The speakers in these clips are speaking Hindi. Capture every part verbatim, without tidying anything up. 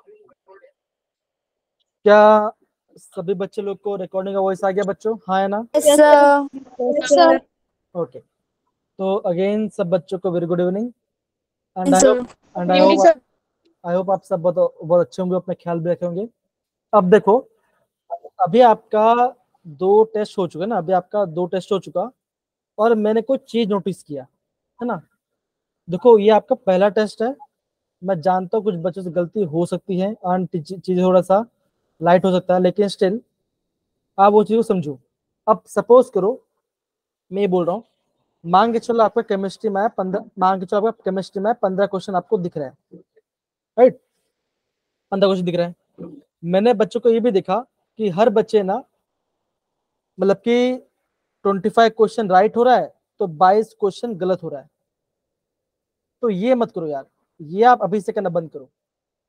क्या सभी बच्चे लोग को रिकॉर्डिंग का वॉइस आ गया बच्चों? हाँ है ना? Yes sir. ओके, तो अगेन सब बच्चों को very good evening and I sir hope and I hope I hope आप सब बहुत बहुत अच्छे होंगे, अपना ख्याल भी रखे होंगे। अब देखो, अभी आपका दो टेस्ट हो चुका है ना, अभी आपका दो टेस्ट हो चुका, और मैंने कोई चीज नोटिस किया है ना। देखो, ये आपका पहला टेस्ट है। मैं जानता हूँ कुछ बच्चों से गलती हो सकती है और चीजें थोड़ा सा लाइट हो सकता है, लेकिन स्टिल आप वो चीज को समझो। अब सपोज करो, मैं ये बोल रहा हूँ, मान के चलो आपका केमिस्ट्री में पंद्रह मान के चलो आपका केमिस्ट्री में पंद्रह क्वेश्चन आपको दिख रहे हैं, राइट? पंद्रह क्वेश्चन दिख रहे हैं। मैंने बच्चों को ये भी देखा कि हर बच्चे ना, मतलब कि पच्चीस क्वेश्चन राइट हो रहा है तो बाईस क्वेश्चन गलत हो रहा है। तो ये मत करो यार, ये आप अभी से करना बंद करो।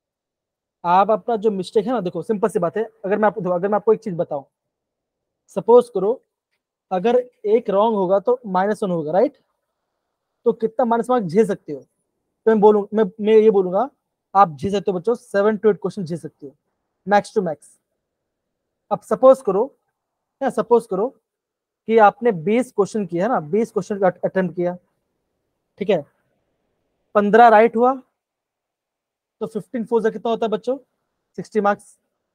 आप अपना जो मिस्टेक है ना, देखो सिंपल सी बात है, अगर मैं आपको अगर मैं आपको एक चीज बताऊं, सपोज करो अगर एक रॉन्ग होगा तो माइनस वन होगा, राइट? तो कितना माइनस मार्क झेल सकते हो? तो मैं बोलूँ मैं मैं ये बोलूंगा, आप झेल सकते हो बच्चों सेवन टू एट क्वेश्चन झेल सकते हो, मैक्स टू मैक्स। अब सपोज करो, या सपोज करो कि आपने बीस क्वेश्चन किया है ना, बीस क्वेश्चन का अटेम्प्ट किया, ठीक है? पंद्रह राइट हुआ तो फिफ्टीन फोर से कितना होता है बच्चों? सिक्सटी मार्क्स,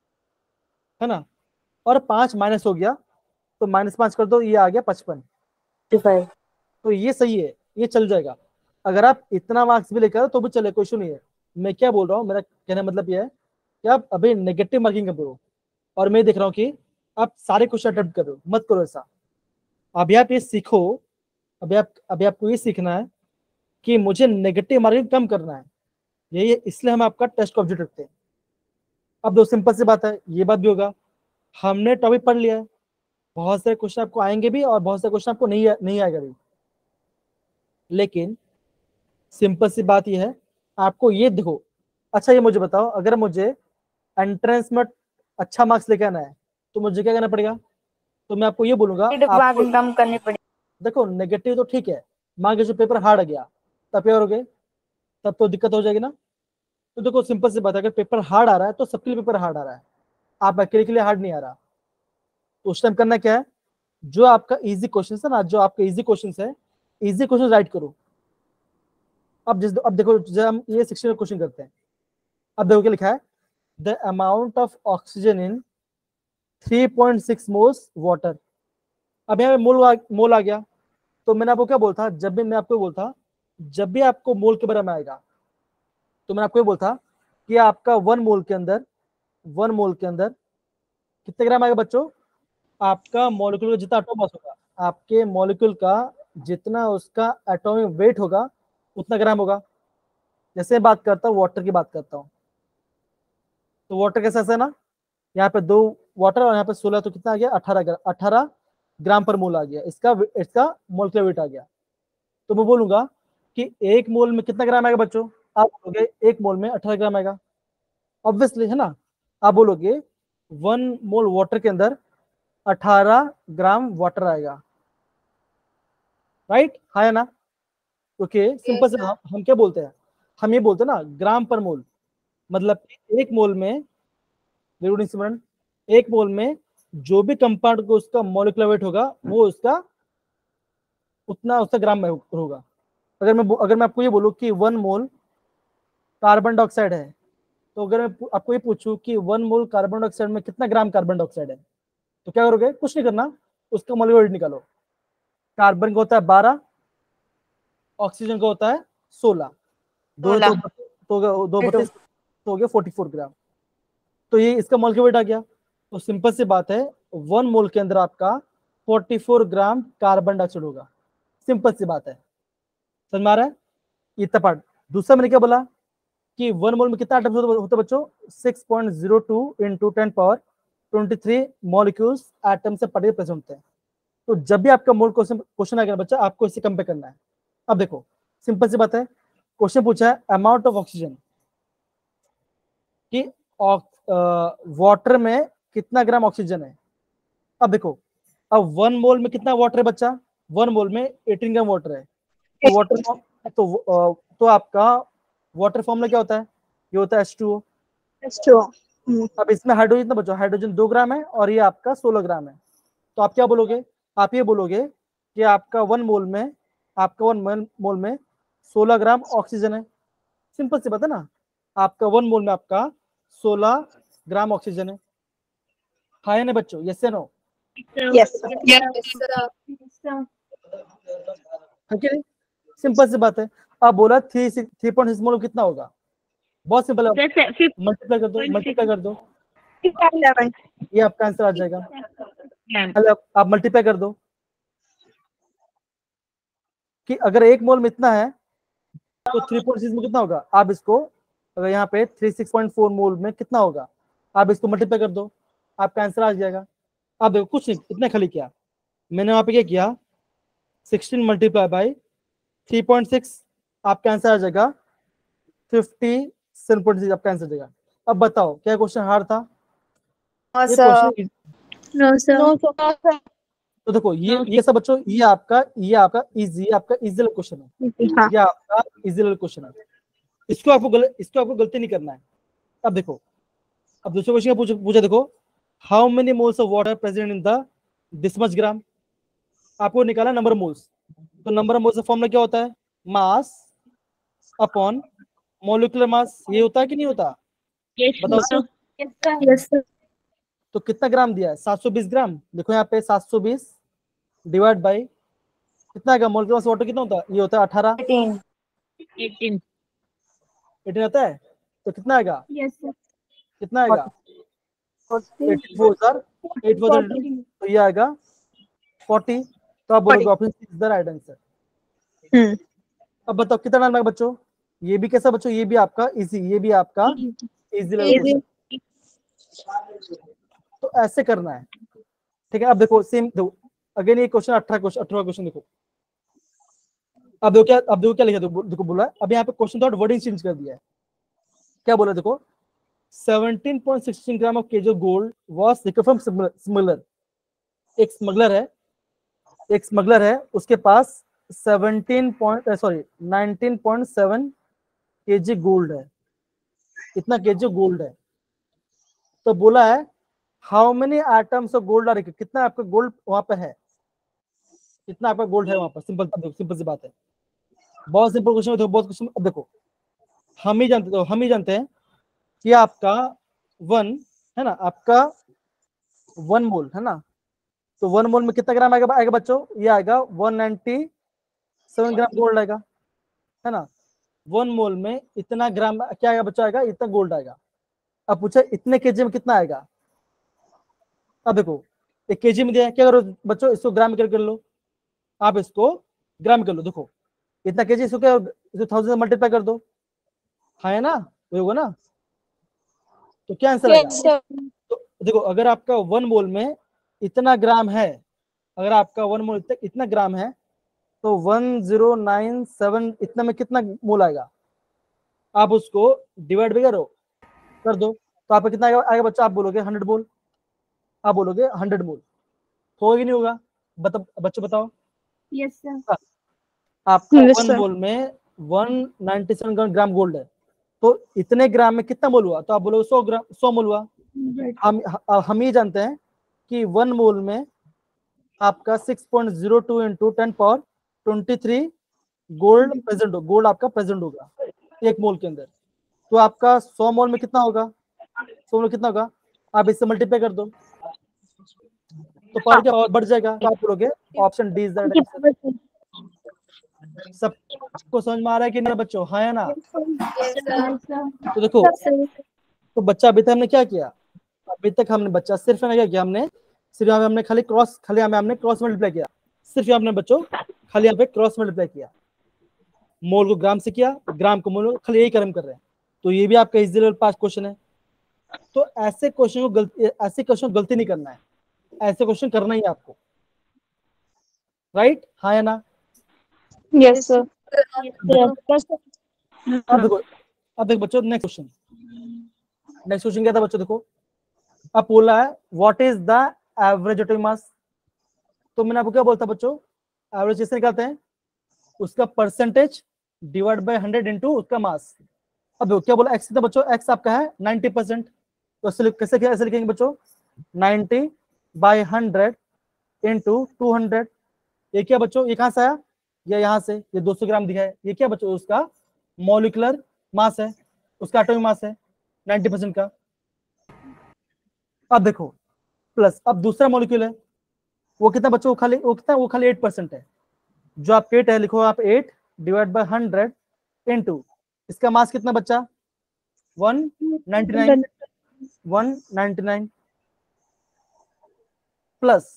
है ना? और पांच माइनस हो गया तो माइनस पांच कर दो, ये आ गया पचपन। तो ये सही है, ये चल जाएगा। अगर आप इतना मार्क्स भी लेकर तो भी चले, कोई इशू नहीं है। मैं क्या बोल रहा हूँ, मेरा कहने का मतलब ये है कि आप अभी नेगेटिव मार्किंग कर दो, और मैं देख रहा हूँ कि आप सारे क्वेश्चन अटेम्प्ट कर रहे हो, मत करो ऐसा। अभी आप ये सीखो, अभी आप अभी आपको ये सीखना है कि मुझे नेगेटिव मार्किंग कम करना है, यही है, इसलिए हम आपका टेस्ट का ऑब्जेक्ट रखते हैं। अब दो सिंपल सी बात है, ये बात भी होगा, हमने टॉपिक पढ़ लिया है, बहुत सारे क्वेश्चन आपको आएंगे भी और बहुत सारे क्वेश्चन आपको नहीं नहीं आएगा भी, लेकिन सिंपल सी बात ये है, आपको ये देखो। अच्छा ये मुझे बताओ, अगर मुझे एंट्रेंस में अच्छा मार्क्स लेके आना है तो मुझे क्या करना पड़ेगा? तो मैं आपको ये बोलूंगा, आपको कम करनी पड़ेगी। देखो नेगेटिव तो ठीक है, मान के जो पेपर हार्ड गया तब क्या करोगे? तब तो दिक्कत हो जाएगी ना। तो देखो सिंपल सी बात है, अगर पेपर हार्ड आ रहा है तो सबके लिए पेपर हार्ड आ रहा है, आप अकेले के लिए हार्ड नहीं आ रहा। तो उस टाइम करना क्या है, जो आपका इजी क्वेश्चन है ना, जो आपका इजी क्वेश्चन है, इजी क्वेश्चन राइट करो। अब जिस अब देखो, जब हम ये सिक्सटी में क्वेश्चन करते हैं, अब देखो क्या लिखा है, the amount of oxygen in three point six moles water. अब यहाँ पे मोल आ, मोल आ गया, तो मैंने आपको क्या बोलता, जब भी मैं आपको बोलता, जब भी आपको मोल के बारे में आएगा तो मैंने आपको ये बोलता कि आपका वन मोल के अंदर वन मोल के अंदर कितने ग्राम आएगा बच्चों? आपका मॉलिक्यूल का जितना एटॉम मास होगा, आपके मॉलिक्यूल का जितना उसका एटॉमिक वेट होगा उतना ग्राम होगा। जैसे बात करता हूँ वाटर की बात करता हूँ, तो वाटर कैसे ऐसा है ना, यहाँ पे दो वाटर और यहाँ पे सोलह, तो कितना आ गया? अठारह ग्राम, अठारह ग्राम पर मोल आ गया, इसका इसका मोलिकुलर वेट आ गया। तो मैं बोलूंगा कि एक मोल में कितना ग्राम आएगा बच्चों? आप बोलोगे एक मोल में अठारह ग्राम आएगा, ऑब्वियसली, है ना? आप बोलोगे वन मोल वाटर के अंदर अठारह ग्राम वाटर आएगा, राइट? हाँ या ना? ओके, सिंपल से हम, हम क्या बोलते हैं, हम ये बोलते हैं ना ग्राम पर मोल, मतलब कि एक मोल में, सिमरन, एक मोल में जो भी कंपाउंड को उसका मॉलिक्यूलर वेट होगा वो उसका उतना उसका ग्राम में होगा। अगर मैं अगर मैं आपको ये बोलूं कि वन मोल कार्बन डाइऑक्साइड है, तो अगर मैं आपको ये पूछूं कि वन मोल कार्बन डाइऑक्साइड में कितना ग्राम कार्बन डाइऑक्साइड है, तो क्या करोगे? कुछ नहीं करना, उसका मॉलिक्यूलर वेट निकालो। कार्बन का होता है बारह, ऑक्सीजन का होता है सोलह, दो तो तो दो बत्तीस, तो हो गया फोर्टी फोर ग्राम। तो ये इसका मॉलिक्यूलर वेट आ गया। तो सिंपल सी बात है, वन मोल के अंदर आपका forty four gram carbon dioxide होगा, सिंपल सी बात है। समझ में आ रहा है इतना पार्ट? दूसरा मैंने क्या बोला कि वन मोल में कितना एटम्स होते हैं बच्चों? Six point zero two into ten power twenty three molecules atom से पर्टिकुलर प्रेजेंट होते हैं। तो जब भी आपका मोल क्वेश्चन क्वेश्चन आएगा बच्चा, आपको इससे कंपेयर करना है। अब देखो सिंपल सी बात है, क्वेश्चन पूछा है अमाउंट ऑफ ऑक्सीजन, कि वाटर में कितना ग्राम ऑक्सीजन है। अब देखो, अब वन मोल में कितना वाटर है बच्चा? वन मोल में एटीन ग्राम वाटर है। तो वाटर तो, अ, तो आपका वाटर फॉर्मूला क्या होता है? ये होता है एच टू ओ। अब इसमें हाइड्रोजन कितना बचो, हाइड्रोजन दो ग्राम है और ये आपका सोलह ग्राम है। तो आप क्या बोलोगे, आप ये बोलोगे कि आपका वन मोल में आपका वन मोल में सोलह ग्राम ऑक्सीजन है। सिंपल सी बात है ना, आपका वन मोल में आपका सोलह ग्राम ऑक्सीजन है। हाँ या नहीं बच्चों, यस या नो? Yes sir. सिंपल सी बात है। अब बोला three three point six mole कितना होगा, बहुत सिंपल है, मल्टीप्लाई कर दो, मल्टीप्लाई कर दो, ये आपका आंसर आ जाएगा। हेलो, आप मल्टीप्लाई कर दो कि अगर एक मोल में इतना है तो थ्री पॉइंट सिक्स में कितना होगा। आप इसको अगर यहाँ पे three six point four mole में कितना होगा, आप इसको मल्टीप्लाई कर दो, आपका आंसर आ जाएगा। आप देखो कुछ नहीं, इतना खाली किया मैंने वहां पे, क्या किया, sixteen multiply by three point six, आपका आंसर आ जाएगा फिफ्टी सेवन पॉइंट सिक्स, आपका आंसर देगा। अब बताओ क्या क्वेश्चन हार्ड था? ये क्वेश्चन नो सर तो देखो ये ये सब बच्चों, ये आपका ये आपका इजी आपका इजी क्वेश्चन है, ये आपका इजी क्वेश्चन है। इसको आपको गलत इसको आपको गलती नहीं करना है। अब देखो, अब दूसरे क्वेश्चन का पूछा पूछा देखो, how many moles of water present in the this much gram. आपको निकाला नंबर मोल्स, तो नंबर मोल्स का फॉर्मूला क्या होता है, मास अपॉन मॉलिक्यूलर मास, ये होता है कि नहीं होता? बताओ। यस सर तो कितना ग्राम दिया है, सात सौ बीस ग्राम। देखो यहाँ पे सात सौ बीस डिवाइड बाई कितना आएगा, मॉलिक्यूलर मास वाटर कितना होता है, ये होता है अठारह, एटीन एटीन आता है, तो कितना आएगा, यस सर कितना आएगा, eighty four sir, eight four, तो ये आएगा फोर्टी। तो आप बोलोगे option C is the right answer. अब बताओ कितना टाइम लगेगा बच्चों, ये भी कैसा बच्चों, ये भी आपका इजी, ये भी आपका इजी लेवल। तो ऐसे करना है, ठीक है। अब देखो सेम दो अगेन ये क्वेश्चन अठारह क्वेश्चन अठारह क्वेश्चन देखो। अब देखो क्या, अब देखो क्या लिखा, देखो, देखो बोला अब यहाँ पे क्वेश्चन थोड़ा वर्डिंग चेंज कर दिया है। क्या बोला देखो, seventeen point sixteen gram of kg gold was recovered from smuggler. एक स्मगलर है, एक स्मगलर है, उसके पास seventeen point sorry nineteen point seven kg gold है, इतना केजी गोल्ड है। तो बोला है how many items of gold are, कितना आपका गोल्ड वहां पे है, कितना आपका गोल्ड है वहां पर। सिंपल सिंपल सी बात है, बहुत सिंपल क्वेश्चन है, बहुत क्वेश्चन। अब देखो हम ही जानते तो हम ही जानते हैं कि आपका वन है ना, आपका वन मोल है ना, तो वन मोल में कितना ग्राम आएगा आएगा बच्चों, ये आएगा one ninety seven gram gold आएगा, है ना। वन मोल में इतना ग्राम क्या आएगा बच्चों, आएगा इतना गोल्ड आएगा। अब पूछा इतने केजी में कितना आएगा। अब देखो एक केजी में दिया है, क्या करो बच्चों, इसको ग्राम में कर लो, आप इसको ग्राम कर लो। देखो इतना केजी, इसको क्या, इसको थाउजेंड से मल्टीप्लाई कर दो, हाँ है ना, वही होगा ना। तो क्या आंसर आएगा, तो देखो अगर आपका वन मोल में इतना ग्राम है, अगर आपका वन मोल इतना, इतना ग्राम है, तो वन जीरो नाइन सेवन इतना में कितना मोल आएगा, आप उसको डिवाइड भी करो कर दो, तो आपका कितना आएगा, आएगा बच्चा, आप बोलोगे हंड्रेड मोल, आप बोलोगे हंड्रेड मोल, होगा कि नहीं होगा, बता बच्चों बताओ। यस सर आपका वन मोल में one ninety seven gram gold है, तो इतने ग्राम में कितना मोल हुआ, तो आप बोलोगे सौ ग्राम, सौ मोल हुआ। हम हम ही जानते हैं कि वन मोल में आपका six point zero two into ten power twenty three gold present हो, गोल्ड आपका प्रेजेंट होगा एक मोल के अंदर। तो आपका सौ मोल में कितना होगा, सौ मोल कितना होगा, आप इससे मल्टीप्लाई कर दो, तो पावर क्या और बढ़ जाएगा। तो आप बोलोगे option D is the right answer. सबको समझ में आ रहा है कि नहीं बच्चों, हाँ या ना। तो देखो, तो बच्चा अभी तक हमने क्या किया, अभी तक हमने बच्चा सिर्फ है ना क्या किया, हमने सिर्फ यहाँ पे हमने खाली क्रॉस खाली यहाँ पे हमने क्रॉस मल्टीप्लाई किया, सिर्फ यहाँ पे बच्चों खाली यहाँ पे क्रॉस मल्टीप्लाई किया, मोल को ग्राम से किया, ग्राम को मोल, खाली यही कर्म कर रहे हैं। तो ये भी आपका इजी लेवल पास क्वेश्चन है। तो ऐसे क्वेश्चन को गलती ऐसे क्वेश्चन गलती नहीं करना है, ऐसे क्वेश्चन करना ही आपको, राइट, हाँ या ना। यस सर अब देखो, अब देखो बच्चों नेक्स्ट क्वेश्चन, नेक्स्ट क्वेश्चन क्या था बच्चों, देखो अब बोला है what is the average atomic mass. तो मैंने आपको क्या बोलता बच्चों, एवरेज कैसे निकालते हैं, उसका percentage divide by hundred into उसका मास। अब देखो क्या बोला, एक्स कितना बच्चों, एक्स आपका है नाइन्टी परसेंट, तो ऐसे लिख- कैसे क्या ऐसे लिखेंगे बच्चों, ninety by hundred into two hundred. ये क्या बच्चों, ये कहां से आया, ये यहाँ से, ये दो सौ ग्राम दिखा है, ये क्या बच्चों उसका मॉलिक्यूलर मास है, उसका एटॉमिक मास है नाइन्टी परसेंट का। अब देखो प्लस, अब दूसरा मॉलिक्यूल है, वो कितना बच्चों, वो खाली वो कितना, वो खाली एट परसेंट है, जो आप एट है लिखो आप eight divide by hundred into इसका मास कितना बच्चा, one ninety nine, one ninety nine plus,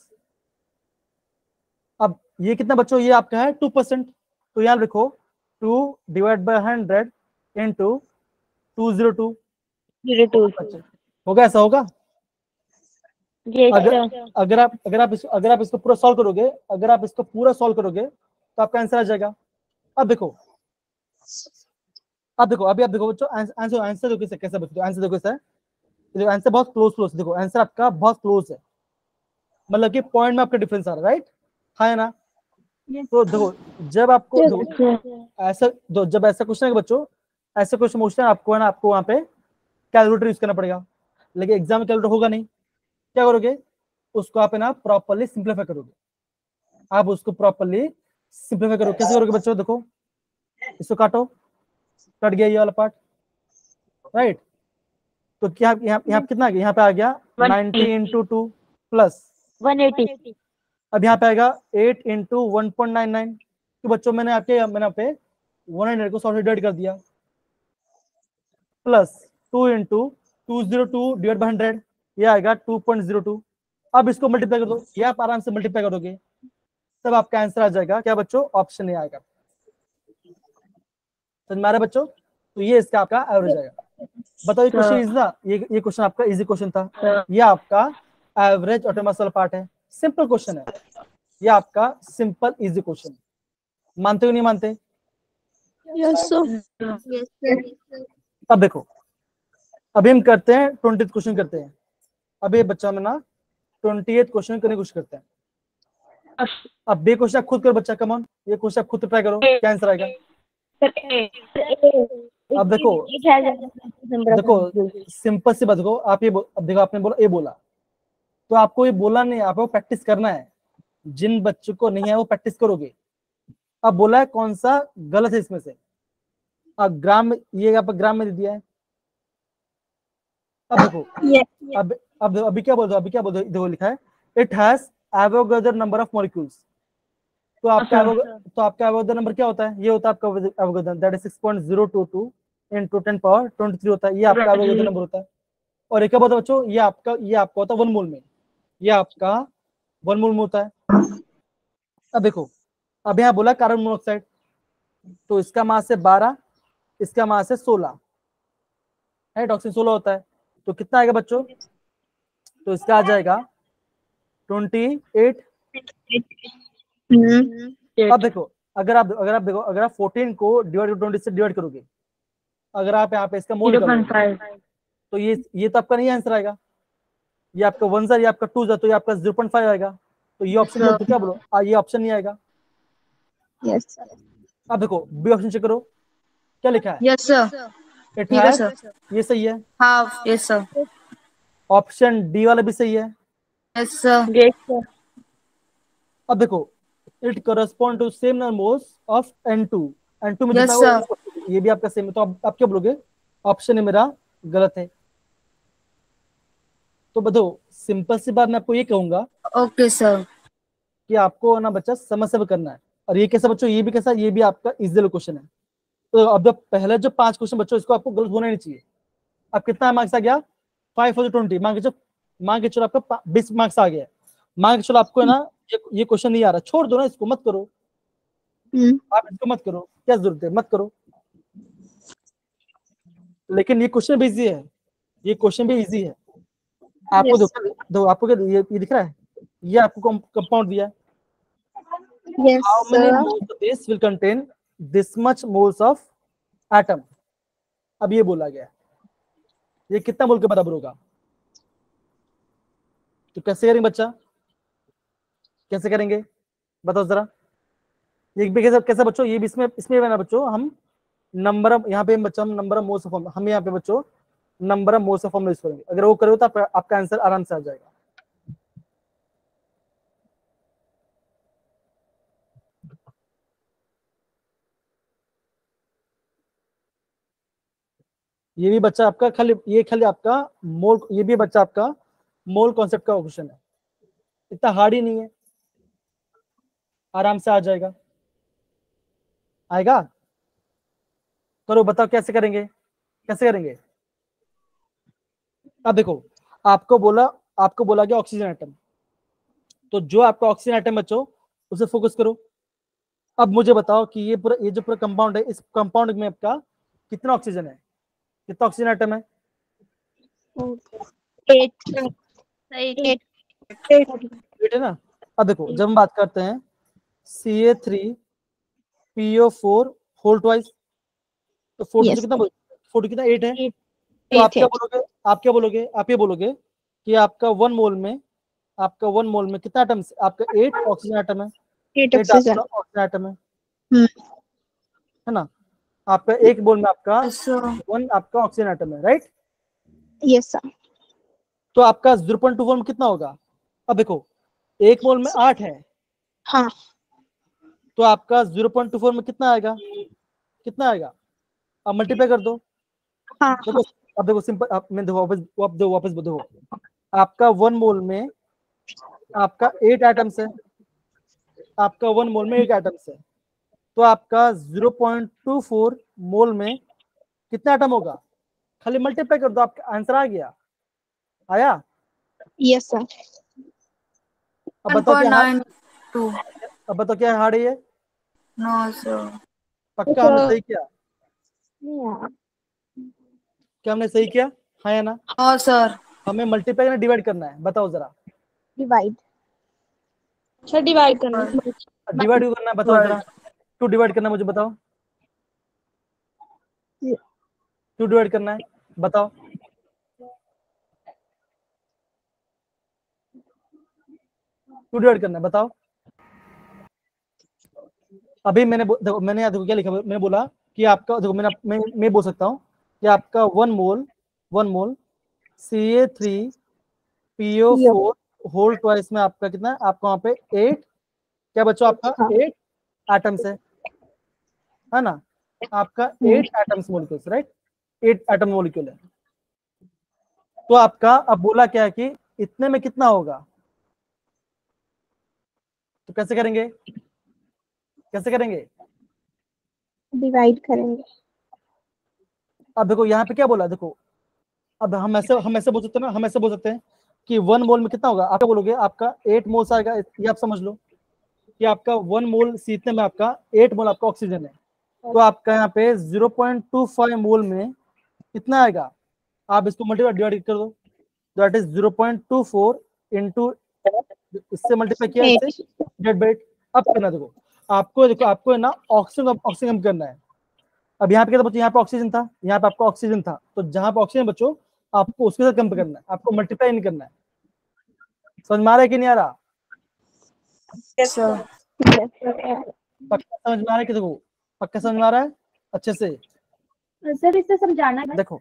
अब ये कितना बच्चों, ये आपका है टू परसेंट, तो यहां लिखो two divide by hundred into two zero two, zero two. होगा ऐसा होगा। यस अगर सर। अगर आप अगर आप इसको अगर आप इसको पूरा सॉल्व करोगे, अगर आप इसको पूरा सॉल्व करोगे तो आपका आंसर आ जाएगा। अब देखो, अब देखो अभी आप देखो बच्चों, आंसर आंसर देखो कैसे बच्चों, आंसर देखो कैसा है, देखो आंसर बहुत क्लोज क्लोज, देखो आंसर आपका बहुत क्लोज है, मतलब कि पॉइंट में आपका डिफरेंस आ रहा है, राइट, हाँ है ना। तो देखो जब आपको देखो ऐसा दो, जब ऐसा क्वेश्चन है बच्चों, ऐसे क्वेश्चन पूछते हैं आपको है ना, आपको वहां पे कैलकुलेटर यूज करना पड़ेगा, लेकिन एग्जाम में कैलकुलेटर होगा नहीं, क्या करोगे, उसको आप है ना प्रॉपर्ली सिंप्लीफाई करोगे, आप उसको प्रॉपर्ली सिंप्लीफाई करोगे, कैसे करोगे बच्चों, देखो इसको काटो, कट गया ये वाला पार्ट, राइट, तो क्या यहाँ यहाँ कितना आ गया, यहाँ पे आ गया ninety into two plus one eighty. अब यहाँ पे आएगा eight into one point nine nine, तो बच्चों मैंने आपके मैंने यहाँ पे वन हंड्रेड को सौ से डिवाइड कर दिया, plus two into two zero two divide by hundred, ये आएगा टू पॉइंट जीरो टू। अब इसको मल्टीप्लाई कर दो, ये आप आराम से मल्टीप्लाई करोगे, तब आपका आंसर आ जाएगा क्या बच्चों, ऑप्शन ए आएगा, समझ में आ रहा है बच्चों, तो ये इसका आपका एवरेज आएगा। बताओ ये क्वेश्चन इजी था, ये ये क्वेश्चन आपका इजी क्वेश्चन था, ये आपका एवरेज ऑटोनमस वाला पार्ट है, सिंपल क्वेश्चन है, ये आपका सिंपल इजी क्वेश्चन, मानते हो नहीं मानते। Yes sir. अब देखो, अभी हम करते हैं ट्वेंटी क्वेश्चन करते हैं, अभी बच्चा में ना ट्वेंटी क्वेश्चन करने की कोशिश करते हैं। अब ये क्वेश्चन आप खुद करो बच्चा, कम ऑन, ये क्वेश्चन आप खुद ट्राई करो, क्या आंसर आएगा। अब देखो देखो सिंपल सी बात, देखो आप ये अब देखो आपने बोला ए बोला, तो आपको ये बोला नहीं, आपको प्रैक्टिस करना है, जिन बच्चों को नहीं है वो प्रैक्टिस करोगे। अब बोला है कौन सा गलत है इसमें से, अब ग्राम ये आप ग्राम में दे दिया है। अब देखो अब अब देखो, अभी क्या बोल दो, अभी क्या बोल दो, देखो लिखा है it has Avogadro number of molecules, तो आपका तो आपका एवोगैड्रो नंबर क्या होता है, ये होता है आपका Avogadro, that is six point zero two two into ten power twenty three होता है, ये आपका एवोगैड्रो नंबर होता है। और एक बात बच्चों, ये आपका ये आपका होता है वन मोल में, ये आपका वन मोल में होता है। अब देखो, अब यहाँ बोला कार्बन मोनोऑक्साइड, तो इसका मास है बारह, इसका मास है सोलह है, ऑक्सीजन सोलह होता है, तो कितना आएगा बच्चों, तो इसका आ जाएगा ट्वेंटी एट। अब देखो अगर आप अगर आप देखो अगर आप फोर्टीन को डिवाइड ट्वेंटी से डिवाइड करोगे, अगर आप यहाँ पे इसका मोल निकालोगे, तो ये ये तो आपका नहीं आंसर आएगा, ये आपका वन जार, ये आपका टू जार, तो ये आपका जीरो पॉइंट फाइव आएगा, तो ये ऑप्शन बोल तो क्या बोलो, आ, ये ऑप्शन नहीं आएगा। Yes sir. अब देखो बी ऑप्शन चेक करो, क्या लिखा है, यस सर। इट ठीक है हैज, सर। ये सही है, हाँ यस सर। ऑप्शन डी वाला भी सही है। Yes sir. Yes sir. अब देखो it correspond to same numbers of N two, N two में जितना Yes, sir. वो- ये भी आपका सेम है, तो आप, आप क्या बोलोगे, ऑप्शन है मेरा गलत है। तो बताओ सिंपल सी बात मैं आपको ये कहूंगा ओके सर। कि आपको ना बच्चा समस्या भी करना है, और ये कैसा बच्चों, ये भी कैसा, ये भी आपका इजी क्वेश्चन है। तो अब जब पहले जो पांच क्वेश्चन बच्चों, इसको आपको गलत होना ही नहीं चाहिए। अब कितना मार्क्स आ गया, फाइव फॉर ट्वेंटी, मान के चलो मान के चलो आपका बीस मार्क्स आ गया, मान के चलो आपको है ना ये ये क्वेश्चन नहीं आ रहा, छोड़ दो ना इसको, मत करो, आप इसको मत करो, क्या जरूरत है, मत करो। लेकिन ये क्वेश्चन भी इजी है, ये क्वेश्चन भी इजी है, आपको Yes. देखो दो, आपको क्या ये, ये दिख रहा है, ये आपको कंपाउंड दिया है, Yes, how many sir. moles of this will contain this much moles of atom, अब ये बोला गया है, ये कितना मोल के बराबर होगा, तो कैसे करेंगे बच्चा, कैसे करेंगे बताओ जरा, ये भी कैसे कैसे बच्चों, ये भी इसमें इसमें ना बच्चों हम नंबर ऑफ, यहाँ पे बच्चों हम number of moles of formula, हम यहाँ पे बच्चों number of moles of formula use करेंगे। अगर वो करोगे तो आपका, आपका आंसर आराम से आ जाएगा। ये भी बच्चा आपका खाली, ये खाली आपका मोल, ये भी बच्चा आपका मोल कॉन्सेप्ट का क्वेश्चन है, इतना हार्ड ही नहीं है, आराम से आ जाएगा। आएगा? करो, बताओ कैसे करेंगे, कैसे करेंगे। अब देखो, आपको बोला, आपको बोला गया ऑक्सीजन एटम, तो जो आपका ऑक्सीजन एटम बच्चों उसे फोकस करो। अब मुझे बताओ कि ये पूरा, ये जो पूरा कंपाउंड है, इस कंपाउंड में आपका कितना ऑक्सीजन है, कितना ऑक्सीजन एटम है? एट एट एट है ना। अब देखो, जब हम बात करते हैं C A three P O four whole twice, तो फोर्टी से कितना, फोर्टी कितना, एट है। तो आप क्या बोलोगे, आप क्या बोलोगे, आप ये बोलोगे कि आपका वन मोल में, आपका वन मोल में कितना एटम, आपका एट ऑक्सीजन एटम है, eight eight oxygen oxygen atom है, हम्म है ना। आपका एक मोल में आपका सर वन आपका ऑक्सीजन एटम है, राइट। यस सर तो आपका जीरो पॉइंट टू फोर में कितना होगा? अब देखो, एक मोल में आठ है, हाँ तो आपका जीरो पॉइंट टू फोर में कितना आएगा, कितना आएगा? अब मल्टीप्लाई कर दो। हाँ देखो, अब देखो सिंपल, अब मैं देखो वापस, आप देखो वापस देखो, आपका वन मोल में आपका एट एटम्स है, आपका वन मोल में एट एटम्स है, तो आपका zero point two four mole में कितना एटम होगा? खाली मल्टीप्लाई कर दो, आपका आंसर आ गया। आया? यस सर अब बताओ क्या हार्ड, टू अब बताओ क्या हार्ड है ये? नो सर पक्का हमने सही किया? क्या हमने सही किया, हाँ या ना? हाँ सर हमें मल्टीप्लाई करना, डिवाइड करना है, बताओ जरा। डिवाइड अच्छा डिवाइड करना है डिवाइड क्यों करना है, बताओ जरा, क्यों डिवाइड करना है मुझे बताओ, क्यों डिवाइड करना है, बताओ। क्यों डिवाइड करना है, बताओ। अभी मैंने बो- देखो, मैंने यहाँ देखो क्या लिखा, मैंने बोला कि आपका, देखो मैंने, मैं मैं बोल सकता हूँ कि आपका one mole, one mole C A three P O four whole twice में आपका कितना है, आपका वहाँ पे एट, क्या बच्चों, आपका एट एटम्स है, है ना। आपका eight atoms molecules, right, eight atom molecule है। तो आपका अब बोला क्या है कि इतने में कितना होगा, तो कैसे करेंगे, कैसे करेंगे? डिवाइड करेंगे अब देखो यहाँ पे क्या बोला, देखो अब हम ऐसे, हम ऐसे बोल सकते हैं ना, हम ऐसे बोल सकते हैं कि वन मोल में कितना होगा, आप क्या बोलोगे, आपका एट मोल्स आएगा, ये आप समझ लो कि आपका वन मोल सीतने में आपका एट मोल आपका ऑक्सीजन है, तो आपका यहाँ पे zero point two five mole में कितना आएगा, आप इसको मल्टीप्लाई डिवाइड कर दो, that is zero point two four into, इससे मल्टीप्लाई किया, इससे डिवाइड बाय एट। अब करना देखो, आपको देखो, आपको है ना ऑक्सीजन, ऑक्सीजन कम करना है। अब यहाँ पे क्या था बच्चों, यहाँ पे ऑक्सीजन था, यहाँ पे आपका ऑक्सीजन था, तो जहां पे ऑक्सीजन बच्चों, आपको उसके साथ कंपेयर करना है, आपको मल्टीप्लाई नहीं करना है। समझ में आ रहा है कि नहीं आ रहा? यस सर पक्का समझ में आ रहा है कि देखो, पक्का समझ में आ रहा है अच्छे से? सर इसे समझाना है देखो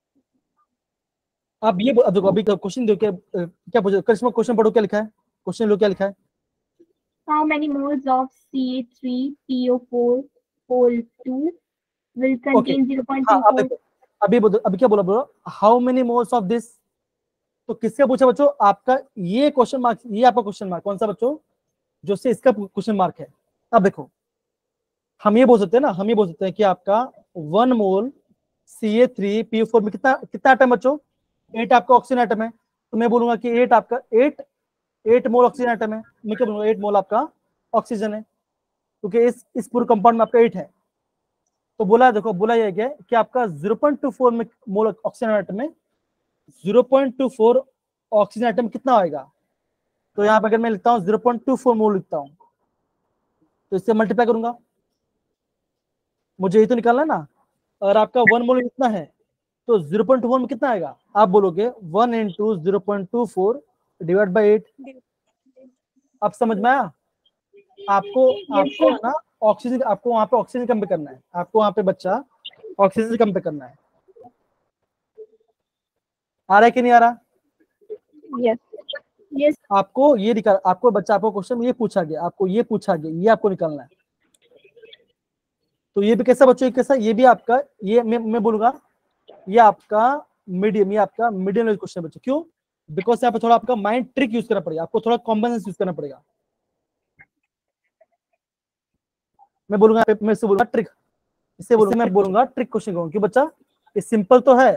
आप ये, अब देखो अभी क्वेश्चन देखो, क्या क्या पूछा, करिश्मा क्वेश्चन पढ़ो, क्या लिखा है, क्वेश्चन लो क्या लिखा है। How many moles of C A three P O four whole two will okay, contain हाँ अब zero point two four? देखो, अभी बोलो, अभी क्या बोला, बोलो how many moles of this, तो किसका पूछा बच्चों, आपका ये क्वेश्चन मार्क, ये आपका क्वेश्चन मार्क कौन सा बच्चों, जो से इसका क्वेश्चन मार्क है। अब देखो, हम ये बोल सकते हैं ना, हम ये बोल सकते हैं कि आपका one mole C A three P O four में कितना, कितना एटम बच्चों, एट आपका ऑक्सीजन एटम है, तो मैं बोलूंगा कि एट आपका, eight eight mole oxygen atom है, मैं क्या बोलूंगा, एट मोल आपका ऑक्सीजन है, क्योंकि इस इस पूरे कंपाउंड में आपका एट है। तो बोला, देखो बोला यह गया कि आपका जीरो पॉइंट टू फोर में मोल ऑक्सीजन एटम में zero point two four oxygen atom कितना आएगा, तो यहाँ पर अगर मैं लिखता हूँ zero point two four mole लिखता हूँ, तो इससे मल्टीप्लाई करूंगा, मुझे ये तो निकालना है ना। और आपका वन मोल कितना है, तो जीरो पॉइंट टू फोर में कितना आएगा, आप बोलोगे one into zero point two four divide by eight. अब समझ में आया आपको, आपको है ना ऑक्सीजन, आपको वहां पे ऑक्सीजन कम करना है, आपको वहां पे बच्चा ऑक्सीजन से कंपेयर करना है। आ रहा है कि नहीं आ रहा? यस यस आपको ये निकाल, आपको बच्चा आपको क्वेश्चन ये पूछा गया, आपको ये पूछा गया, ये आपको निकालना है। तो ये भी कैसा बच्चों, ये कैसा, ये भी आपका, ये मैं मैं बोलूंगा ये आपका मीडियम, ये आपका मीडियम लेवल क्वेश्चन है बच्चों। क्यों? बिकॉज यहाँ पे थोड़ा आपका माइंड ट्रिक यूज करना पड़ेगा, आपको थोड़ा कॉमन सेंस यूज करना पड़ेगा। मैं बोलूंगा मैं इससे बोलूंगा ट्रिक, इससे बोलूंगा मैं बोलूंगा ट्रिक क्वेश्चन कहूंगा। क्यों बच्चा? ये सिंपल तो है,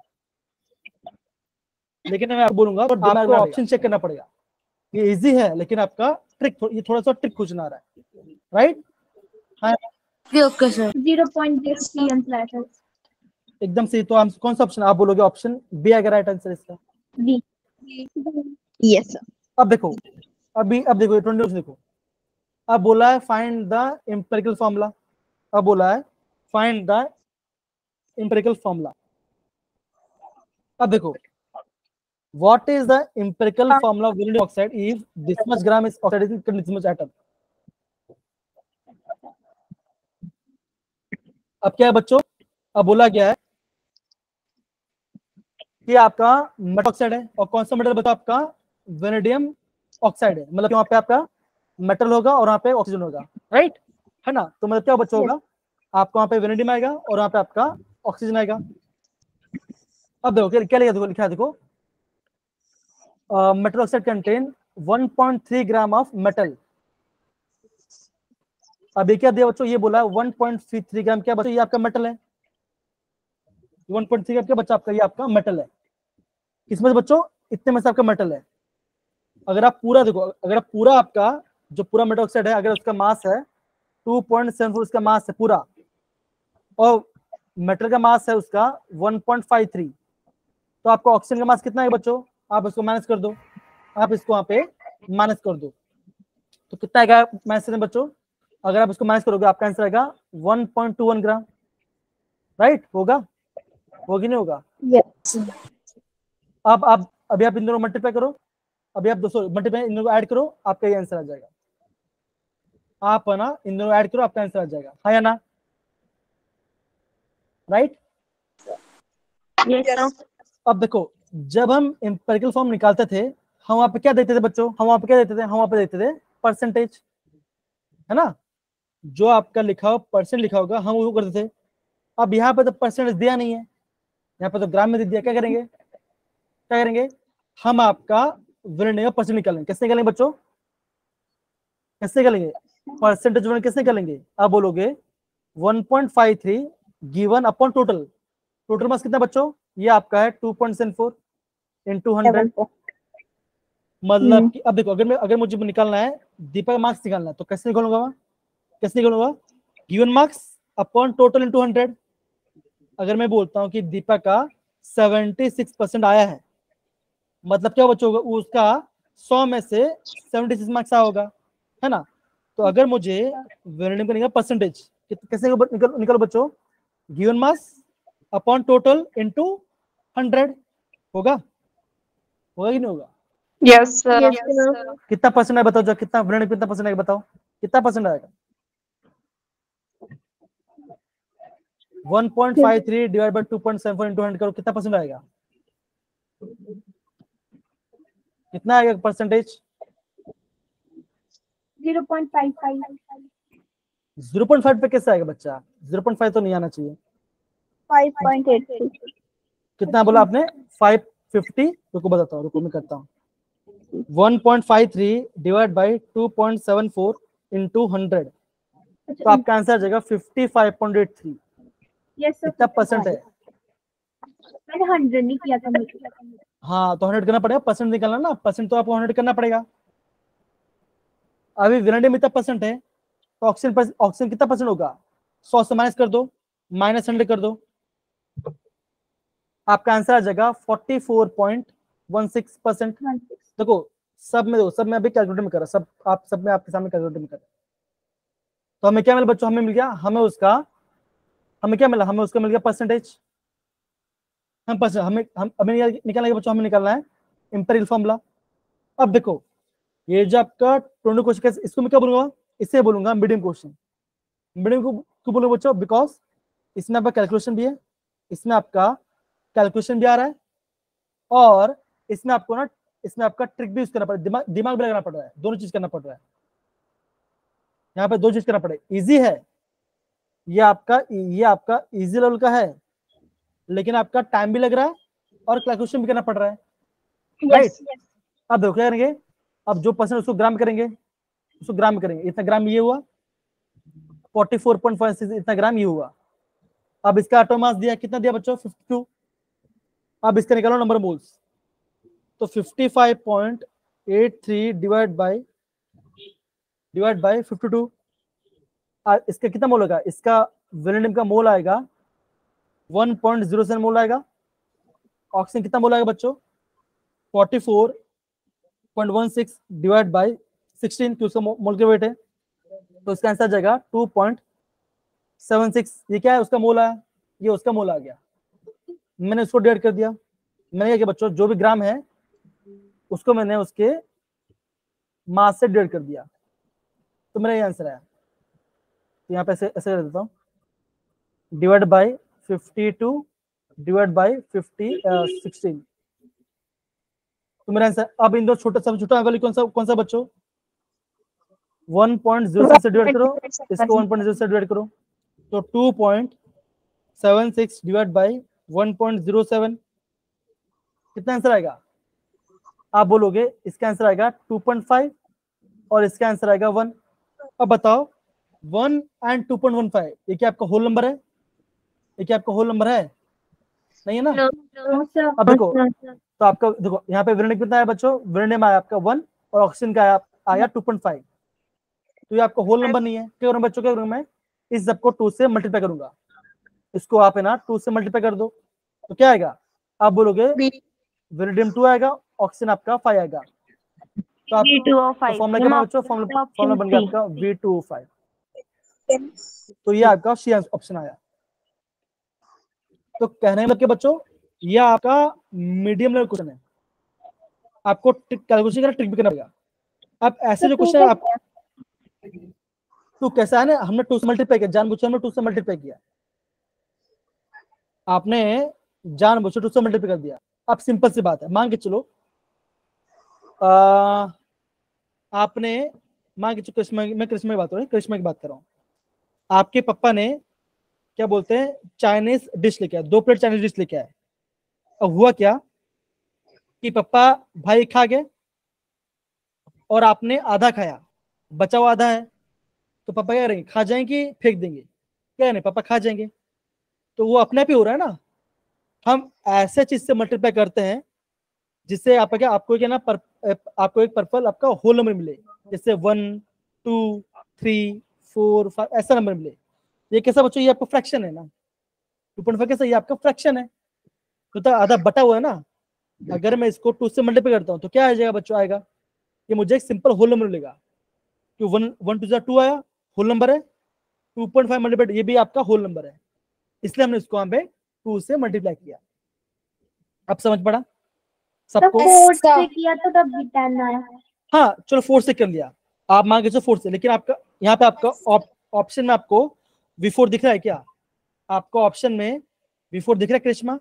लेकिन मैं आपको बोलूंगा और दिमाग में ऑप्शन चेक करना पड़ेगा। ये इजी है लेकिन आपका ट्रिक, ये थोड़ा सा ट्रिक पूछना आ रहा है, राइट? हाँ okay sir. Zero point three answer एकदम सही। तो हम कौन सा ऑप्शन आप बोलोगे? ऑप्शन बी आएगा राइट आंसर इसका। बी। Yes sir. अब देखो, अभी अब देखो ट्वेंटी देखो, अब बोला है फाइंड द एम्पिरिकल फॉर्मूला। अब बोला है फाइंड द एम्पिरिकल फॉर्मूला। अब देखो, what is the empirical formula of vanadium oxide if this much gram is oxidizing to this much atom? अब क्या है बच्चों? अब बोला गया है कि आपका मेटल ऑक्साइड है, और कौन सा मेटल बताओ? आपका वेनेडियम ऑक्साइड है। मतलब वहां पे आपका मेटल होगा और वहां पे ऑक्सीजन होगा, राइट? है ना? तो मतलब क्या बच्चा होगा? आपको वहां पे वेनेडियम आएगा और वहां पे आपका ऑक्सीजन आएगा। अब देखो क्या लिखा, देखो लिखा है, देखो metal oxide contain one point three gram of metal. अब ये क्या दिया बच्चों? ये बोला वन पॉइंट थ्री ग्राम। क्या बच्चों? ये आपका मेटल है। वन पॉइंट थ्री ग्राम क्या बच्चा? आपका ये आपका मेटल है। किसमें से बच्चों? इतने में से आपका मेटल है। अगर आप पूरा देखो, अगर आप पूरा आपका जो पूरा मेटल ऑक्साइड है, अगर उसका मास है टू पॉइंट सेवन फोर, उसका मास है पूरा, और मेटल का मास है उसका वन पॉइंट फाइव थ्री, तो आपका ऑक्सीजन का मास कितना है बच्चों? आप इसको माइनस कर दो, आप इसको वहां पे माइनस कर दो, तो कितना आएगा माइनस करने बच्चों? अगर आप इसको माइनस करोगे आपका आंसर आएगा one point two one gram, right? होगा? होगी नहीं होगा? यस। अब अब अभी आप इन दोनों मल्टीप्लाई करो, अभी आप दोस्तों मल्टीप्लाई इन दोनों ऐड करो, आपका ये आंसर आ जाएगा। आप है ना इन दोनों ऐड करो, आपका आंसर आ जाएगा। हाँ या ना? राइट? यस। अब देखो, जब हम एम्पिरिकल फॉर्म निकालते थे, हम वहां पे क्या देते थे बच्चों? हम वहां पे क्या देते थे? हम वहां पे देते थे परसेंटेज, है ना? जो आपका लिखा हो परसेंट लिखा होगा, हम वो करते थे। अब यहाँ पे तो परसेंटेज दिया नहीं है, यहाँ पे तो ग्राम में दे दिया। क्या करेंगे? क्या करेंगे? हम आपका वेनेडियम का परसेंट निकालेंगे। कैसे निकालेंगे बच्चों? कैसे निकालेंगे? परसेंटेज वेनेडियम कैसे निकालेंगे? आप बोलोगे one point five three given upon total. Total mass कितना बच्चों? ये आपका है two point seven four into hundred. मतलब कि अब देखो, अगर मैं अगर मुझे निकालना है दीपक मार्क्स निकालना है, तो कैसे निकालूंगा? कैसे निकालूंगा? Given marks upon total into hundred. अगर मैं बोलता हूं कि दीपक का सेवेंटी सिक्स परसेंट आया है, मतलब क्या बच्चों? उसका सौ में से सेवेंटी सिक्स मार्क्स आया होगा, है ना? तो अगर मुझे वेनेडियम का निकाल परसेंटेज, कैसे निकल निकल बच्चों? Given mass upon total into hundred. होगा? होगा कि नहीं होगा? Yes sir. कितना परसेंट है बताओ? जो कितना वेनेडियम कितना परसेंट आएगा बताओ? कितना परसेंट आएगा? One point five three divide by two point seven four into hundred करो, कितना परसेंट आएगा? कितना आएगा percentage? Zero point five five. Zero point five पे कैसे आएगा बच्चा? जीरो पॉइंट फाइव तो नहीं आना चाहिए। Five point eight three. कितना बोला आपने? Five fifty. रुको बताता हूँ, रुको मैं करता हूँ। One point five three divide by two point seven four into hundred, तो आपका आंसर आ जाएगा fifty five point eight three. Yes sir. कितना परसेंट है? मैंने हंड्रेड नहीं किया था मुझे। हाँ तो हंड्रेड करना पड़ेगा, परसेंट निकालना ना, परसेंट तो आपको हंड्रेड करना पड़ेगा। अभी वेनेडियम इतना परसेंट है, तो ऑक्सीजन ऑक्सीजन कितना परसेंट होगा? सौ से माइनस कर दो, माइनस हंड्रेड कर दो, आपका आंसर आ जाएगा forty four point one six percent. देखो सब में, देखो सब में अभी कैलकुलेटर में कर रहा, सब आप सब में आपके सामने कैलकुलेटर में कर रहा। तो हमें क्या मिला बच्चों? हमें मिल गया, हमें उसका हमें क्या मिला? हमें उसका मिल गया परसेंटेज। हम परसेंट हमें हम हमें निकालना है बच्चों, हमें निकालना है एम्पिरिकल फॉर्मूला। अब देखो, ये जो आपका ट्वेंटी क्वेश्चन, इसको मैं क्या बोलूंगा? इससे बोलूंगा मीडियम क्वेश्चन। मीडियम को क्यों बोलूंगा बच्चों? बिकॉज इसमें आपका कैलकुलेशन भी है, इसमें आपका कैलकुलेशन भी आ रहा है, और इसमें आपको ना इसमें आपका ट्रिक भी यूज करना पड़ रहा है, दिमाग दिमाग भी लगाना पड़ रहा है, दोनों चीज करना पड़ रहा है। यहाँ पे दो चीज करना पड़ेगा, इजी है ये आपका ये आपका इजी लेवल का है, लेकिन आपका टाइम भी लग रहा है और कैलकुलेशन भी करना पड़ रहा है, राइट। अब देखो क्या करेंगे, अब जो पर्सन उसको ग्राम करेंगे, उसको ग्राम करेंगे, इतना ग्राम ये हुआ, forty four point five six इतना ग्राम ये हुआ। अब इसका एटॉमिक मास दिया, कितना दिया बच्चों, फिफ्टी टू। अब इसका निकालो नंबर मोल्स, तो fifty five point eight three divide by divide by fifty two, इसका कितना मोल होगा, इसका वेनेडियम का मोल आएगा one point zero seven mole आएगा। ऑक्सीजन कितना मोल आएगा बच्चों, forty four point one six divide by sixteen, कि उसका मोल के वेट है, तो इसका आंसर आ जाएगा टू पॉइंट सेवन सिक्स। ये क्या है, उसका मोल आया, ये उसका मोल आ गया, मैंने उसको डिवाइड कर दिया। मैंने क्या किया बच्चों, जो भी ग्राम है उसको मैंने उसके मास से डिवाइड कर दिया, तो मेरा ये आंसर आया। तो यहाँ पे ऐसे ऐसे कर देता हूँ, divide by fifty two divide by fifty sixteen, तो मेरा आंसर। अब इन दो छोटा सब छोटा वाली कौन सा कौन सा बच्चों, वन पॉइंट ज़ीरो सिक्स से डिवाइड करो, इसको वन पॉइंट ज़ीरो से डिवाइड करो, तो two point seven six divide by one point zero seven, कितना आंसर आएगा, आप बोलोगे इसका आंसर आएगा टू पॉइंट फाइव और इसका आंसर आएगा वन। अब बताओ one and two point one five ये क्या आपका होल नंबर है, ये क्या आपका होल नंबर है, नहीं है ना। No, no, sir. अब देखो, तो आपका देखो यहाँ पे वेनेडियम कितना है बच्चों, वेनेडियम आया आपका वन और ऑक्सीजन का आया आया टू पॉइंट फाइव, तो ये आपका होल नंबर नहीं है। क्या करूँ बच्चों, क्या करूँ मैं, इस सबको टू से मल्टीप्लाई करूंगा, इसको आप है ना टू से मल्टीप्लाई कर दो, तो क्या आएगा, आप बोलोगे वेनेडियम टू आएगा, ऑक्सीजन आपका फाइव आएगा, तो आप V two O five. Formula क्या बना बच्चों, फॉर्मूला फॉर्मूला बन गया आपका वी टू ओ फाइव, तो ये आपका सी ऑप्शन आया। तो कहने मतलब के बच्चों ये आपका मीडियम लेवल क्वेश्चन है, आपको कैलकुलेशन का ट्रिक भी करना पड़ेगा। अब ऐसे जो क्वेश्चन आप टू कैसा है ना, हमने टू से मल्टीप्लाई किया, जानबूझकर हमने टू से मल्टीप्लाई किया, आपने जानबूझकर टू से मल्टीप्लाई कर दिया। अब सिंपल सी बात है, मान के चलो आ, आपने मान के चलो करिश्मा, मैं करिश्मा की बात कर रहा हूँ, करिश्मा की बात कर रहा हूँ, आपके पापा ने क्या बोलते हैं चाइनीज डिश लेके आए, दो प्लेट चाइनीज डिश लेके आए। अब हुआ क्या कि पापा भाई खा गए और आपने आधा खाया, बचा हुआ आधा है, तो पापा क्या करेंगे, खा जाएंगे फेंक देंगे, क्या नहीं पापा खा जाएंगे, तो वो अपने आप ही हो रहा है ना। हम ऐसे चीज से मल्टीप्लाई करते हैं जिससे आप क्या आपको क्या ना पर, आपको एक पर्पल आपका होल नंबर मिले, जैसे one two three four five ऐसा नंबर मिले। ये कैसा बच्चों, ये आपका फ्रैक्शन है ना, टू पॉइंट फाइव कैसा, ये आपका फ्रैक्शन है, तो, तो आधा बटा हुआ है ना। अगर मैं इसको टू से मल्टीप्लाई करता हूँ तो क्या आ जाएगा बच्चों, आएगा कि मुझे एक सिंपल होल नंबर मिलेगा, कि वन वन टू टू आया होल नंबर है, टू पॉइंट फाइव मल्टीप्लाई ये भी आपका होल नंबर है, इसलिए हमने इसको यहाँ पे टू से मल्टीप्लाई किया। अब समझ पड़ा सबको, फोर से किया तो तब भी टेन आया। हाँ चलो फोर से कर लिया, आप मान के चलो फोर से, लेकिन आपका यहाँ पे आपका ऑप्शन में आपको वी फोर दिख रहा है क्या, आपको ऑप्शन में वी फोर दिख रहा है करिश्मा,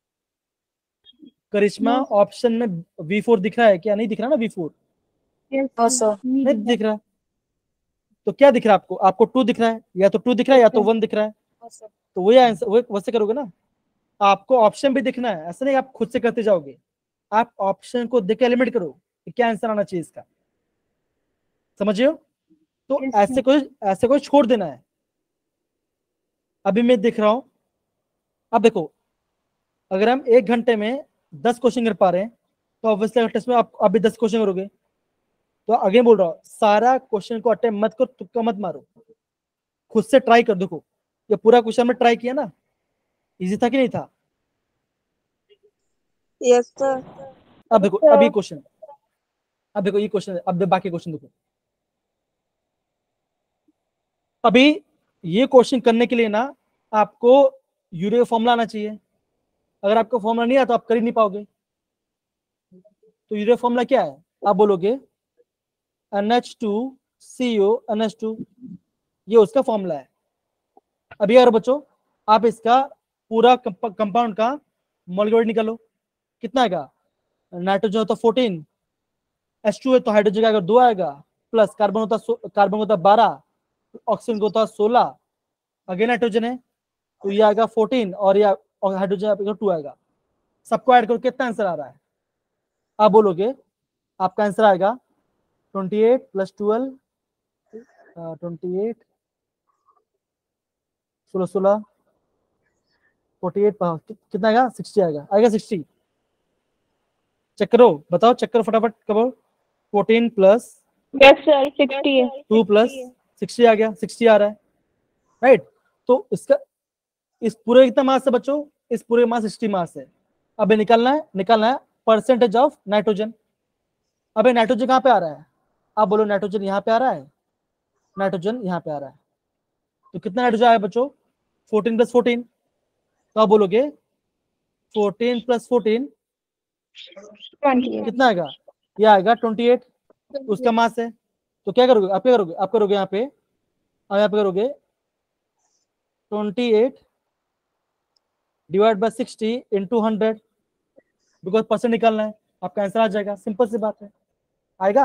करिश्मा ऑप्शन में वी फोर दिख रहा है क्या, नहीं दिख रहा ना वी फोर, नहीं दिख रहा, तो क्या दिख रहा है आपको, आपको टू दिख रहा है, या तो टू दिख रहा है या तो वन दिख रहा है, तो वही आंसर वो वैसे करोगे ना। आपको ऑप्शन भी दिखना है, ऐसा नहीं आप खुद से करते जाओगे, आप ऑप्शन को देख के एलिमिनेट करो कि क्या आंसर आना चाहिए इसका, समझियो। तो ऐसे कोई ऐसे कोई छोड़ देना है। अभी मैं देख रहा हूं, अब देखो अगर हम एक घंटे में दस क्वेश्चन कर पा रहे हैं तो ऑब्वियसली टेस्ट में आप अभी दस क्वेश्चन करोगे, तो आगे बोल रहा हूं सारा क्वेश्चन को अटेम्प्ट मत करो, तुक्का मत मारो, खुद से ट्राई कर। देखो ये पूरा क्वेश्चन में ट्राई किया ना, इजी था कि नहीं था, Yes, sir. अब देखो अभी क्वेश्चन, अब देखो ये क्वेश्चन, अब बाकी क्वेश्चन देखो। अभी ये क्वेश्चन करने के लिए ना आपको यूरिया फॉर्मूला आना चाहिए, अगर आपको फॉर्मूला नहीं आया तो आप कर ही नहीं पाओगे। तो यूरिया फॉर्मूला क्या है, आप बोलोगे N H two C O N H two, ये उसका फॉर्मूला है। अभी यार बच्चों आप इसका पूरा कंपाउंड का मॉलिक्यूलर वेट निकालो, कितना आएगा? नाइट्रोजन होता फोर्टीन, एच टू है तो हाइड्रोजन का दो आएगा, प्लस कार्बन होता कार्बन होता बारह, ऑक्सीजन को होता सोलह, अगेन नाइट्रोजन है तो ये आएगा फोर्टीन और ये हाइड्रोजन टू आएगा। सबको ऐड करो कितना आंसर आ रहा है? आप बोलोगे आपका आंसर आएगा twenty eight plus twelve, twenty eight सोलह सोलह फोर्टी एट, कितना आएगा? सिक्सटी आएगा, आएगा सिक्सटी। चेक करो, बताओ, चेक करो फटाफट करो। Fourteen plus yes sir sixty है। टू प्लस सिक्सटी आ गया, सिक्सटी आ रहा है, राइट। तो इसका इस पूरे कितना मास है बच्चों? इस पूरे मास सिक्सटी मास है। अब निकालना है, निकालना है परसेंटेज ऑफ नाइट्रोजन। अब नाइट्रोजन कहाँ पे आ रहा है? आप बोलो नाइट्रोजन यहाँ पे आ रहा है, नाइट्रोजन यहाँ पे आ रहा है, तो कितना नाइट्रोजन आया बच्चों? फोर्टीन प्लस फोर्टीन, तो आप बोलोगे फोर्टीन प्लस फोर्टीन कितना आएगा? ये आएगा ट्वेंटी एट, उसका मास है। तो क्या करोगे आप? क्या करोगे आप? करोगे यहाँ पे, और यहाँ पे करोगे twenty eight divide by sixty into hundred, because percent निकालना है, आपका आंसर आ जाएगा। सिंपल सी बात है। आएगा?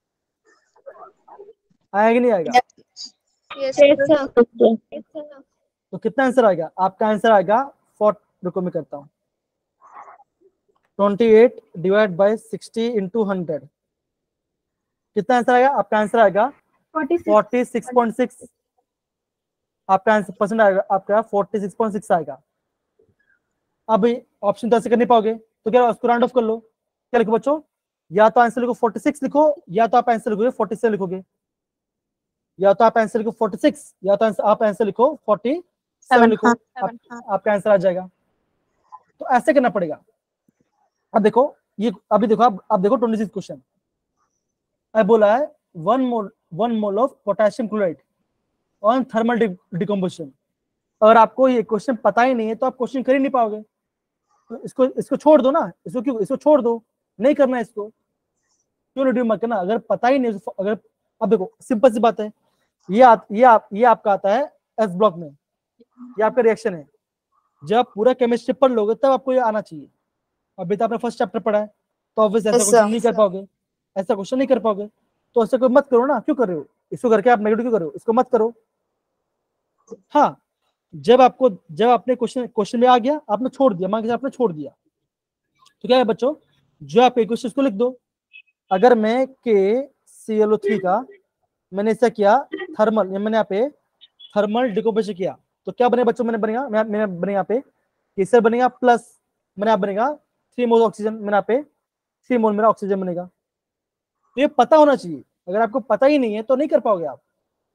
आएगा कि नहीं आएगा? Yes sir. तो कितना आंसर आएगा? आपका आंसर आएगा फोर्ट रुको मैं करता हूँ, twenty eight divide by sixty into hundred, कितना आंसर आएगा? आपका आंसर आएगा फोर्टी सिक्स पॉइंट सिक्स। आपका आंसर परसेंट आएगा आपका फोर्टी सिक्स पॉइंट सिक्स आएगा। अब ऑप्शन तो ऐसे कर नहीं पाओगे, तो क्या उसको राउंड ऑफ कर लो। क्या लिखो बच्चों? या तो आंसर लिखो फोर्टी सिक्स लिखो, या तो आप आंसर लिखोगे फोर्टी सेवन लिखोगे, या तो आप आंसर लिखो फोर्टी सिक्स, या तो आप आंसर लिखो फोर्टी सेवन लिखो, आप, आपका आंसर आ जाएगा। तो ऐसे करना पड़ेगा। अब देखो ये, अभी देखो आप अब देखो ट्वेंटी सिक्स क्वेश्चन अब बोला है one mole one mole of potassium chloride on thermal decomposition. अगर आपको ये क्वेश्चन पता ही नहीं है तो आप क्वेश्चन कर ही नहीं पाओगे। तो इसको इसको छोड़ दो ना, इसको क्यों इसको छोड़ दो, नहीं करना है इसको, क्यों रिड्यूस मत करना अगर पता ही नहीं। अगर अब देखो सिंपल सी बात है, ये आ, ये आप ये आपका आता है एस ब्लॉक में, ये आपका रिएक्शन है। जब पूरा केमिस्ट्री पढ़ लोगे तब आपको ये आना चाहिए। अभी तो आपने फर्स्ट चैप्टर पढ़ा है, तो ऑब्वियस ऐसा क्वेश्चन नहीं कर पाओगे, ऐसा क्वेश्चन नहीं कर पाओगे। तो ऐसा कोई मत करो ना, क्यों कर रहे हो इसको? करके आप नेगेटिव क्यों कर रहे हो? इसको मत करो। हाँ, जब आपको जब आपने क्वेश्चन क्वेश्चन में आ गया, आपने छोड़ दिया, मान के आपने छोड़ दिया, तो क्या है बच्चों? जो आप क्वेश्चन को लिख दो। अगर मैं के सी एल ओ थ्री का मैंने ऐसा किया थर्मल, मैंने यहाँ पे थर्मल डिकम्पोजिशन किया, तो क्या बनेगा बच्चों? मैंने बनेगा मैंने बनेगा यहाँ पे केसर बनेगा, प्लस मैंने यहाँ बनेगा थ्री मोल ऑक्सीजन, मैंने यहाँ पे थ्री मोल मेरा ऑक्सीजन बनेगा। तो ये पता होना चाहिए। अगर आपको पता ही नहीं है तो नहीं कर पाओगे आप।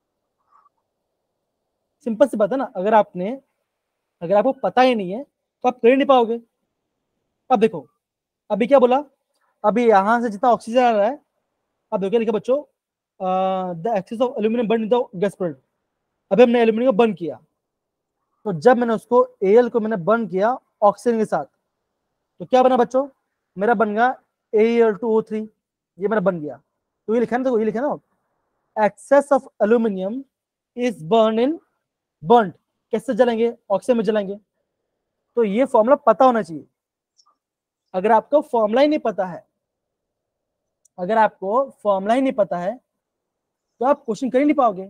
सिंपल सी बात है ना। अगर आपने अगर आपको पता ही नहीं है तो आप कर ही नहीं पाओगे। अब देखो अभी क्या बोला? अभी यहां से जितना ऑक्सीजन आ रहा है, अब देखो लिखा बच्चों the excess of aluminium burn in the gas product. अभी हमने एल्यूमिनियम को बर्न किया, तो जब मैंने उसको एल को मैंने बर्न किया ऑक्सीजन के साथ, तो क्या बना बच्चों? मेरा बन गया A L two O three, ये मेरा बन गया। तो ये लिखा है ना, देखो ये लिखा है ना, excess of aluminium is burn in burn. कैसे जलेंगे? ऑक्सीजन में जलेंगे। तो ये फॉर्मूला पता होना चाहिए। अगर आपको फॉर्मूला ही नहीं पता है अगर आपको फॉर्मूला ही नहीं पता है तो आप क्वेश्चन कर ही नहीं पाओगे।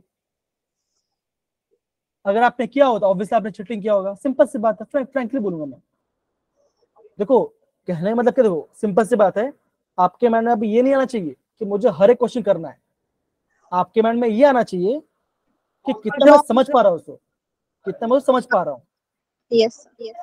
अगर आपने किया होता ऑब्वियसली आपने चीटिंग किया होगा। सिंपल सी बात है, फ्रैंक फ्रैंकली बोलूंगा मैं। देखो कहने का मतलब क्या, देखो सिंपल सी बात है, आपके माइंड में अब ये नहीं आना चाहिए कि मुझे हर एक क्वेश्चन करना है। आपके माइंड में ये आना चाहिए कि कितना मैं समझ पा रहा हूँ उसको, कितना मैं समझ पा रहा हूँ। यस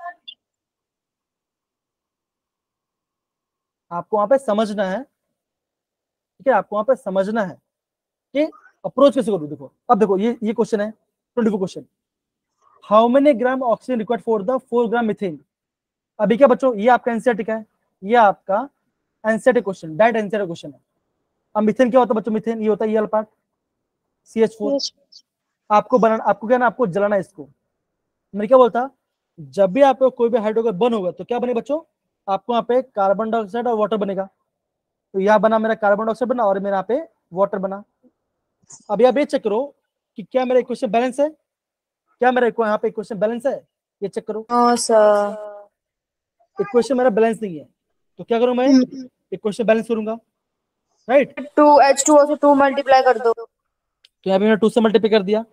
आपको वहां पे समझना है, ठीक है? आपको वहां पे समझना है कि अप्रोच कैसे करूँ। देखो अब देखो ये ये क्वेश्चन है twenty four question, how many gram oxygen required for the four gram methane. अभी क्या बच्चों? ये आपका एनसीईआरटी का है, ये आपका NCERT question, direct NCERT question है। अब मीथेन क्या होता है बच्चों? मीथेन ये होता है ये वाला पार्ट सी एच फोर। आपको बनाना, आपको क्या ना, आपको जलाना है इसको। मैं क्या बोलता, जब भी आपको कोई भी हाइड्रोजन बर्न होगा तो क्या बने बच्चों? आपको यहाँ पे कार्बन डाइऑक्साइड और वाटर बनेगा। तो यहाँ बना मेरा कार्बन डाइऑक्साइड बना और मेरा यहाँ पे वाटर बना। अब यहाँ पे चेक करो कि क्या मेरा इक्वेशन बैलेंस है, क्या मेरा यहाँ पे इक्वेशन बैलेंस है? ये चेक करो। No sir. इक्वेशन मेरा बैलेंस नहीं है, तो क्या करूं मैं, इक्वेशन बैलेंस करूंगा, right. Two H two O से टू मल्टीप्लाई कर दो। तो यहाँ पे मैंने टू से मल्टीप्लाई कर दिया,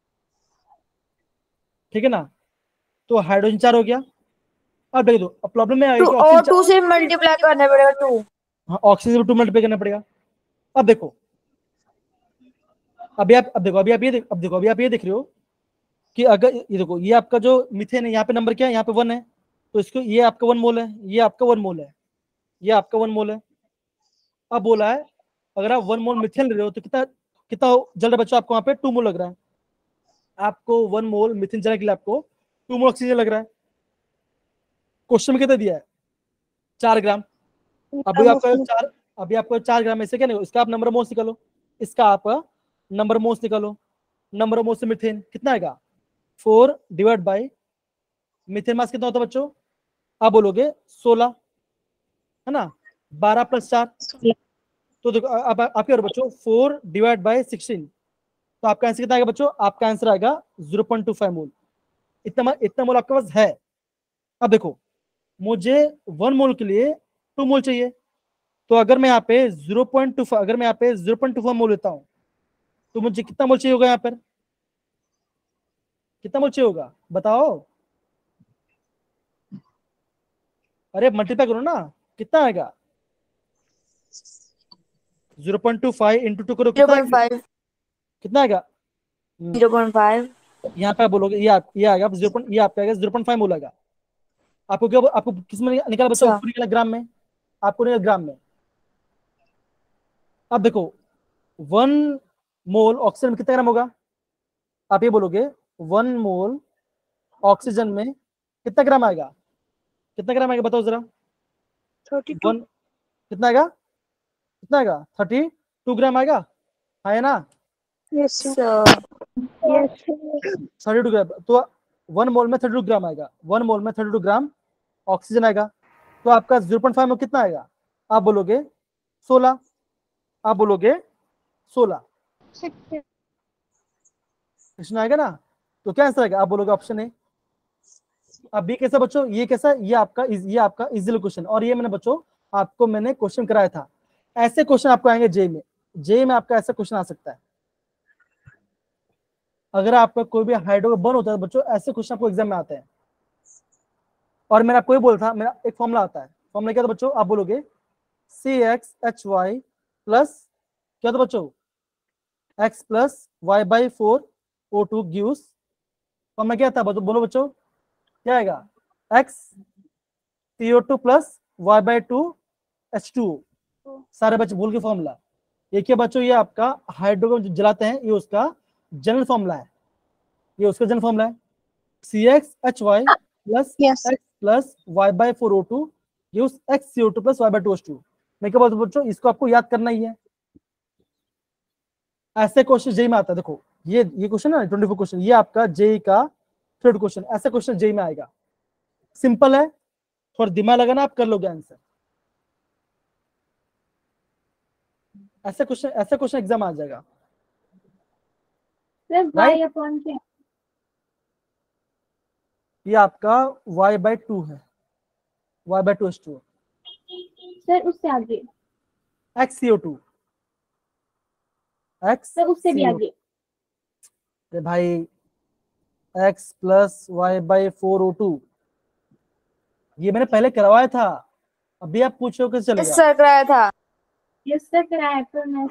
ठीक है ना। तो हाइड्रोजन चार हो गया। अब देख दो, अब प्रॉब्लम में आएगी टू कि और ऑक्सीजन टू से मल्टीप्लाई करना पड़ेगा टू। हाँ, ऑक्सीजन टू मल्टीप्लाई करना पड़ेगा। अब देखो अभी आप अब देखो अभी आप ये देख, अब देखो अभी आप ये देख रहे हो कि अगर ये देखो ये आपका जो मीथेन है, यहाँ पे नंबर क्या है, यहाँ पे वन है, तो इसको ये आपका वन मोल है, ये आपका वन मोल है, ये आपका वन मोल है। अब बोला है अगर आप वन मोल मिथेन ले रहे हो तो कितना कितना जल रहा है बच्चों, आपको वहाँ पे टू मोल लग रहा है। आपको वन मोल मिथेन जलने के लिए आपको टू मोल ऑक्सीजन लग रहा है। क्वेश्चन में कितना दिया है, चार ग्राम। अभी आपका चार अभी आपको चार ग्राम में से क्या नहीं, इसका आप नंबर मोल्स निकालो, इसका आप नंबर मोल्स निकालो। नंबर मोल्स से मिथेन कितना आएगा, four divide by methane mass कितना होता है बच्चों, आप बोलोगे सोलह, है ना, बारह प्लस चार, तो देखो अब आपके और बच्चों फोर डिवाइड बाई सिक्सटीन, तो आपका आंसर कितना आएगा बच्चों, आपका आंसर आएगा zero point two five mole. इतना इतना मोल आपके पास है। अब देखो मुझे वन मोल के लिए टू मोल चाहिए, तो अगर मैं यहाँ पे जीरो पॉइंट टू अगर मैं यहाँ पे zero point two five mole लेता हूँ तो मुझे कितना मोल चाहिए होगा, यहाँ पर कितना मोल चाहिए होगा बताओ, अरे मल्टीप्लाई करो ना, कितना आएगा, zero point two five into two करो, जीरो कितना पॉइंट फाइव। कितना आएगा, जीरो पॉइंट फाइव। यहाँ पे आप बोलोगे ये आप ये आएगा जीरो पॉइंट ये आपका आएगा जीरो पॉइंट फाइव मोल आएगा। आपको क्या आपको किस में निकाला बच्चों, अच्छा। निकाला ग्राम में, आपको निकाला ग्राम में। अब देखो वन मोल ऑक्सीजन में कितना ग्राम होगा, आप ये बोलोगे वन मोल ऑक्सीजन में कितना ग्राम आएगा, कितना ग्राम आएगा बताओ जरा, थर्टी टू। वन कितना आएगा, कितना आएगा, थर्टी टू ग्राम आएगा, है ना। Yes sir. Yes thirty two gram, तो वन मोल में थर्टी टू ग्राम आएगा, वन मोल में थर्टी टू ग्राम ऑक्सीजन आएगा। तो आपका जीरो पॉइंट फाइव में कितना आएगा, आप बोलोगे सोलह, आप बोलोगे सोलह, क्वेश्चन आएगा ना। तो क्या आंसर आएगा, आप बोलोगे ऑप्शन ए। अब ये कैसा बच्चों, ये कैसा, ये आपका ये आपका इजी क्वेश्चन, और ये मैंने बच्चों आपको मैंने क्वेश्चन कराया था। ऐसे क्वेश्चन आपको आएंगे जे में, जे में आपका ऐसा क्वेश्चन आ सकता है। अगर आपका कोई भी हाइड्रो बर्न होता है बच्चों, ऐसे क्वेश्चन आपको एग्जाम में आते हैं। और मैंने आपको ये बोला था, मेरा एक फॉर्मूला आता है, फॉर्मूला क्या था बच्चों, आप बोलोगे C x H y plus क्या था बच्चों, x plus y by four O two gives, formula क्या था बोलो बच्चों, क्या आएगा, x C O two plus y by two H two O. सारे बच्चे भूल के फॉर्मूला, ये क्या बच्चों, ये आपका हाइड्रोजन जो जलाते हैं ये उसका जनरल फॉर्मूला है, ये उसका जनरल फॉर्मूला है, C x H y plus x plus y by four O two use x C O two plus y by two H two. मैं क्या बोलता हूँ बच्चों, इसको आपको याद करना ही है। ऐसे क्वेश्चन जेई में आता है, देखो ये ये क्वेश्चन है ट्वेंटी फोर क्वेश्चन, ये आपका जेई का थर्ड क्वेश्चन, ऐसा क्वेश्चन जेई में आएगा। सिंपल है, थोड़ा दिमाग लगाना, आप कर लोगे आंसर। ऐसा क्वेश्चन ऐसा क्वेश्चन एग्जाम आ जाएगा। सर y अपॉन क्या, ये आपका y बाय टू है, y by two H two, sir उससे आगे, x C O two, x sir उससे भी C O टू। आगे, अरे भाई x plus y by four O two, ये मैंने पहले करवाया था, अभी आप पूछो कैसे चलेगा। सर कराया था। यस सर कराया पर मैं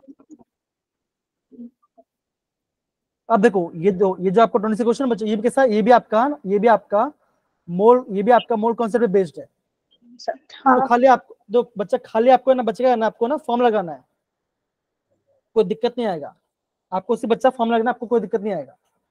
अब देखो ये दो ये जो आपका ट्वेंटी क्वेश्चन बच्चे, ये भी कैसा, ये भी आपका ये भी आपका मोल ये भी आपका मोल कॉन्सेप्ट पे बेस्ड है। हाँ। तो खाली आप दो बच्चा खाली आपको ना बचेगा ना, आपको ना फॉर्म लगाना है, कोई दिक्कत नहीं आएगा आपको, सिर्फ बच्चा फॉर्म लगाना, आपको कोई दिक्कत नहीं आएगा।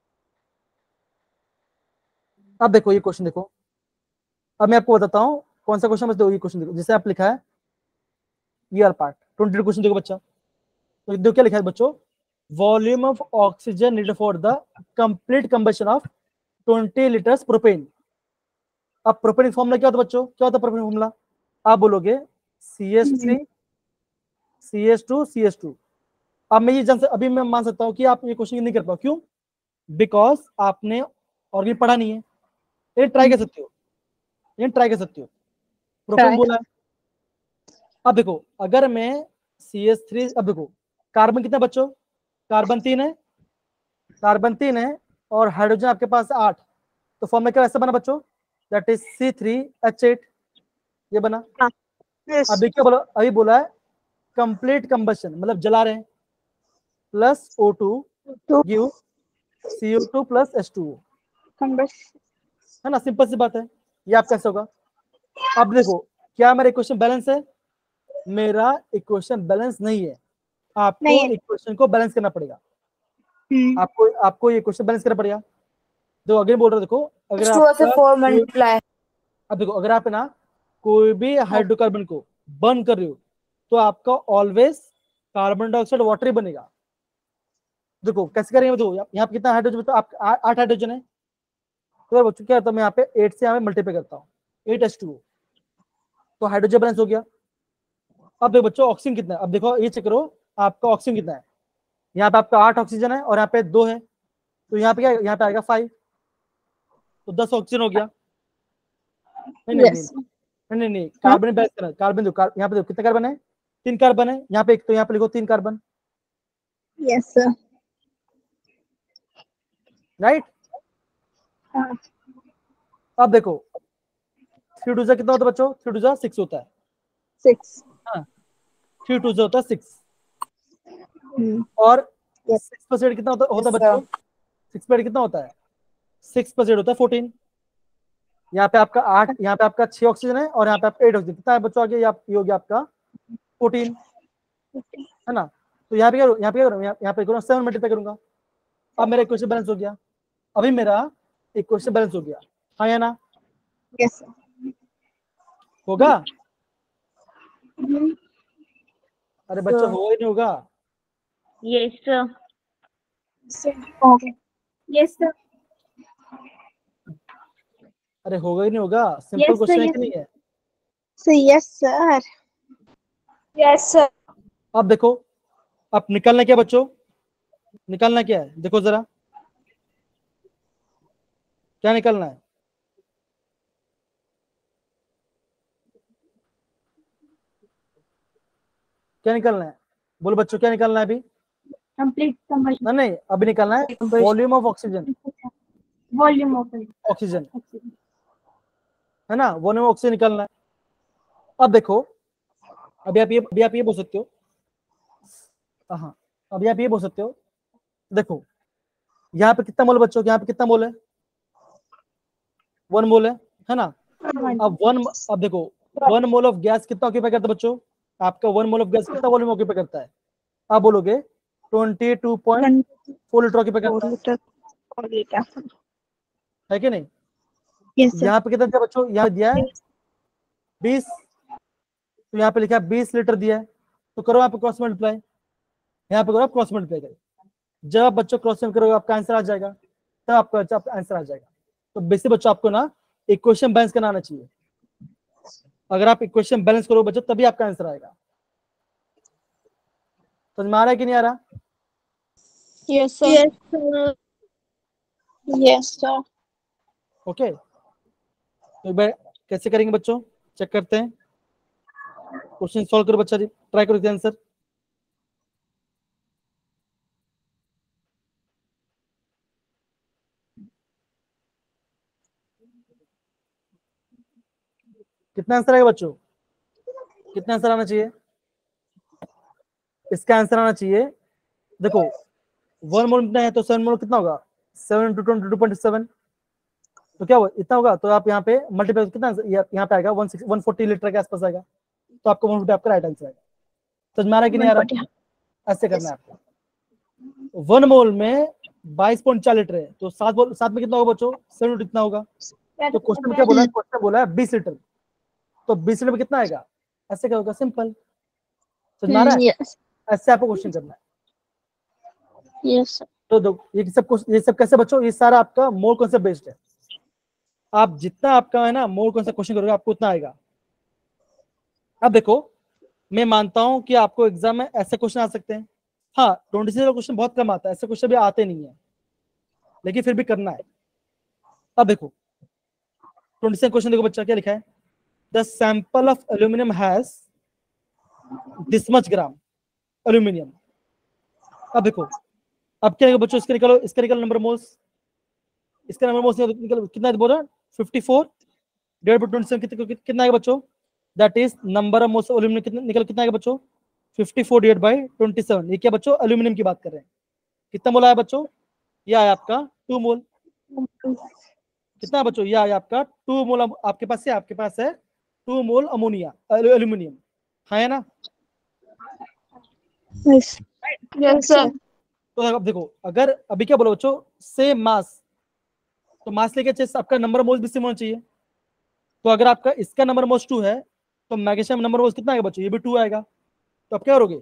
अब देखो ये क्वेश्चन देखो, अब मैं आपको बताता हूँ कौन सा क्वेश्चन, बस दो ये क्वेश्चन देखो, जिसे आप लिखा है ये वाला पार्ट ट्वेंटी क्वेश्चन देखो बच्चा, तो देखो क्या लिखा है बच्चों, volume of oxygen needed for the complete combustion of twenty litres propane. अब प्रोपेन फॉर्मूला क्या होता है बच्चों, क्या होता है प्रोपेन फॉर्मूला, आप बोलोगे C H three C H two C H two. अब मैं ये जान अभी मैं मान सकता हूँ कि आप ये क्वेश्चन नहीं कर पाओ, क्यों, बिकॉज आपने और भी पढ़ा नहीं है, ये ट्राई कर सकती हो, ये ट्राई कर सकती हो। Propane Try. बोला है। अब देखो अगर मैं सी एच थ्री, अब देखो कार्बन कितना बच्चों, कार्बन तीन है, कार्बन तीन है और हाइड्रोजन आपके पास आठ, तो फॉर्मूला क्या ऐसा बना बच्चों, that is C three H eight, ये बना। Yes. अभी क्या बोला, अभी बोला है कंप्लीट कंबशन, मतलब जला रहे हैं, plus O two Two. Give C O two plus H two O, Combustion. है ना, सिंपल सी बात है। ये आप कैसे होगा। अब देखो क्या मेरा इक्वेशन बैलेंस है, मेरा इक्वेशन बैलेंस नहीं है, आपको नहीं है। इक्वेशन को बैलेंस करना पड़ेगा, Hmm. आपको आपको ये क्वेश्चन बैलेंस करना पड़ेगा। देखो अगेन बोल रहा देखो, अगर Two से आपका four multiply. अब देखो अगर आप है ना कोई भी हाइड्रोकार्बन को बर्न कर रहे हो तो आपका ऑलवेज कार्बन डाइऑक्साइड वाटर ही बनेगा। देखो कैसे करेंगे, देखो यहाँ पे कितना हाइड्रोजन, तो आप आठ हाइड्रोजन है, तो बच्चों क्या होता है, मैं यहाँ पे एट से यहाँ पे मल्टीप्लाई करता हूँ, एट एच टू, तो हाइड्रोजन बैलेंस हो गया। अब देखो बच्चों ऑक्सीजन कितना है, अब देखो ये चेक करो आपका ऑक्सीजन कितना है, यहाँ पे आपका आठ ऑक्सीजन है और यहाँ पे दो है, तो यहाँ पे क्या, यहाँ पे आएगा फाइव, तो दस ऑक्सीजन हो गया। नहीं नहीं Yes. नहीं नहीं नहीं, कार्बन बैलेंस करना, कार्बन देखो कार, यहाँ पे देखो कितने कार्बन है, तीन कार्बन है, यहाँ पे एक, तो यहाँ पे लिखो तीन कार्बन, Yes, sir. राइट। हाँ. अब देखो थ्री टू जा कितना होता है बच्चों, थ्री टू जा सिक्स होता है, Six. हाँ थ्री टू जा होता है सिक्स, Hmm. और Yes. सिक्स परसेंट कितना होता, होता है Yes, बच्चों, sir. सिक्स परसेंट कितना होता है, सिक्स परसेंट होता है फोर्टीन, यहाँ पे आपका आठ, यहाँ पे आपका छह ऑक्सीजन है और यहाँ पे आपका एट ऑक्सीजन, कितना है बच्चों आगे, ये हो गया आपका फोर्टीन, है ना। तो यहाँ पे क्या, यहाँ पे क्या करूँ, यहाँ पे करूँ सेवन मल्टीप्लाई करूंगा, अब मेरा इक्वेशन बैलेंस हो गया, अभी मेरा इक्वेशन बैलेंस हो गया, हाँ या ना, Yes, sir. होगा। Hmm. अरे बच्चा होगा ही नहीं होगा, Yes, sir. Sir. Okay. Yes, sir. अरे होगा ही नहीं होगा, सिंपल Yes, sir, क्वेश्चन है yes. कि नहीं है। So yes, sir. Yes, sir. अब देखो अब निकालना क्या बच्चों, निकालना क्या है, देखो जरा क्या निकालना है, क्या निकालना है, बोलो बच्चों क्या निकालना है अभी, Complete combustion. नहीं नहीं अभी निकालना है volume of oxygen, Volume of oxygen oxygen. है ना, वॉल्यूम ऑफ ऑक्सीजन निकालना है। अब देखो अभी आप ये अभी आप ये बोल सकते हो, हाँ अभी आप ये बोल सकते हो, देखो यहाँ पे कितना मोल बच्चों, यहाँ पे कितना मोल है, वन मोल है है ना। अब वन, अब देखो वन मोल ऑफ गैस कितना ऑक्यूपाई करता है बच्चों, आपका वन मोल ऑफ गैस कितना वॉल्यूम ऑक्यूपाई करता है, आप बोलोगे twenty two point four litre occupy करता है, Four liter. है कि नहीं। Yes, sir. यहाँ पे कितना दिया बच्चों, यहाँ दिया है बीस, तो यहाँ पे लिखा है बीस लीटर दिया है, तो करो आप क्रॉस मल्टीप्लाई, यहाँ पे करो आप क्रॉस मल्टीप्लाई करो, जब आप बच्चों क्रॉस करोगे आपका आंसर आ जाएगा, तब आपका आपका आंसर आ जाएगा। तो बेसिक बच्चों आपको ना इक्वेशन बैलेंस करना आना चाहिए, अगर आप इक्वेशन बैलेंस करो बच्चों तभी आपका आंसर आएगा। समझ में आ रहा है कि नहीं आ रहा, Yes, sir. Yes, sir. Yes, sir. Okay. तो एक बार कैसे करेंगे बच्चों, चेक करते हैं, क्वेश्चन सॉल्व करो बच्चा, ट्राई करो आंसर। कितना आंसर आएगा बच्चों, कितना आंसर आना चाहिए, इसका आंसर आना चाहिए, देखो वन मोल कितना है तो सेवन मोल कितना होगा, seven two twenty two point seven, तो क्या होगा इतना होगा, तो आप यहाँ पे मल्टीप्लाई कितना यहाँ पे आएगा one six one forty litre के आसपास आएगा, तो आपको वन फोर्टी आपका राइट आंसर आएगा। समझ में आ रहा है कि नहीं आ रहा, ऐसे करना है आपको। वन मोल में बाईस पॉइंट चार लीटर है, तो सात मोल सात में कितना होगा बच्चों, सेवन कितना होगा, तो क्वेश्चन में क्या बोला है, क्वेश्चन बोला है बीस लीटर, तो बीस लीटर में कितना आएगा, ऐसे क्या होगा, सिंपल। समझ में आ रहा है, Yes. ऐसे आपको क्वेश्चन करना है। Yes, sir. तो दो ये सब कुछ, ये सब कैसे बच्चों, ये सारा आपका मोल कॉन्सेप्ट बेस्ड है, आप जितना आपका है ना मोल कॉन्सेप्ट क्वेश्चन करोगे आपको उतना आएगा। अब देखो मैं मानता हूं कि आपको एग्जाम में ऐसे क्वेश्चन आ सकते हैं, हाँ ट्वेंटी सिक्स क्वेश्चन बहुत कम आता है, ऐसे क्वेश्चन भी आते नहीं है, लेकिन फिर भी करना है। अब देखो ट्वेंटी सेवन क्वेश्चन देखो बच्चा क्या लिखा है, the sample of aluminium has this much gram aluminium. अब देखो अब क्या है बच्चों, इसका निकालो, इसका निकालो नंबर मोल्स, इसका नंबर मोल्स निकालो, कितना बोल रहा है fifty four divide by twenty seven, कितना कितना आएगा बच्चों, that is number of moles of aluminium, कितना निकल कितना आएगा बच्चों fifty four divide by twenty seven. ये क्या बच्चों एल्यूमिनियम की बात कर रहे हैं, कितना मोल आया बच्चों, ये आया आपका टू मोल, कितना बच्चों ये आया आपका टू मोल, आपके पास है आपके पास है टू मोल अमोनिया एल्यूमिनियम, है ना। Yes. Yes, sir. तो अब देखो अगर अभी क्या बोलो बच्चों सेम मास, तो मास लेके चेस आपका नंबर मोल्स भी सेम होना चाहिए। तो अगर आपका इसका नंबर मोल्स टू है तो मैग्नीशियम नंबर मोल्स कितना आएगा बच्चों, ये भी टू आएगा। तो अब क्या करोगे,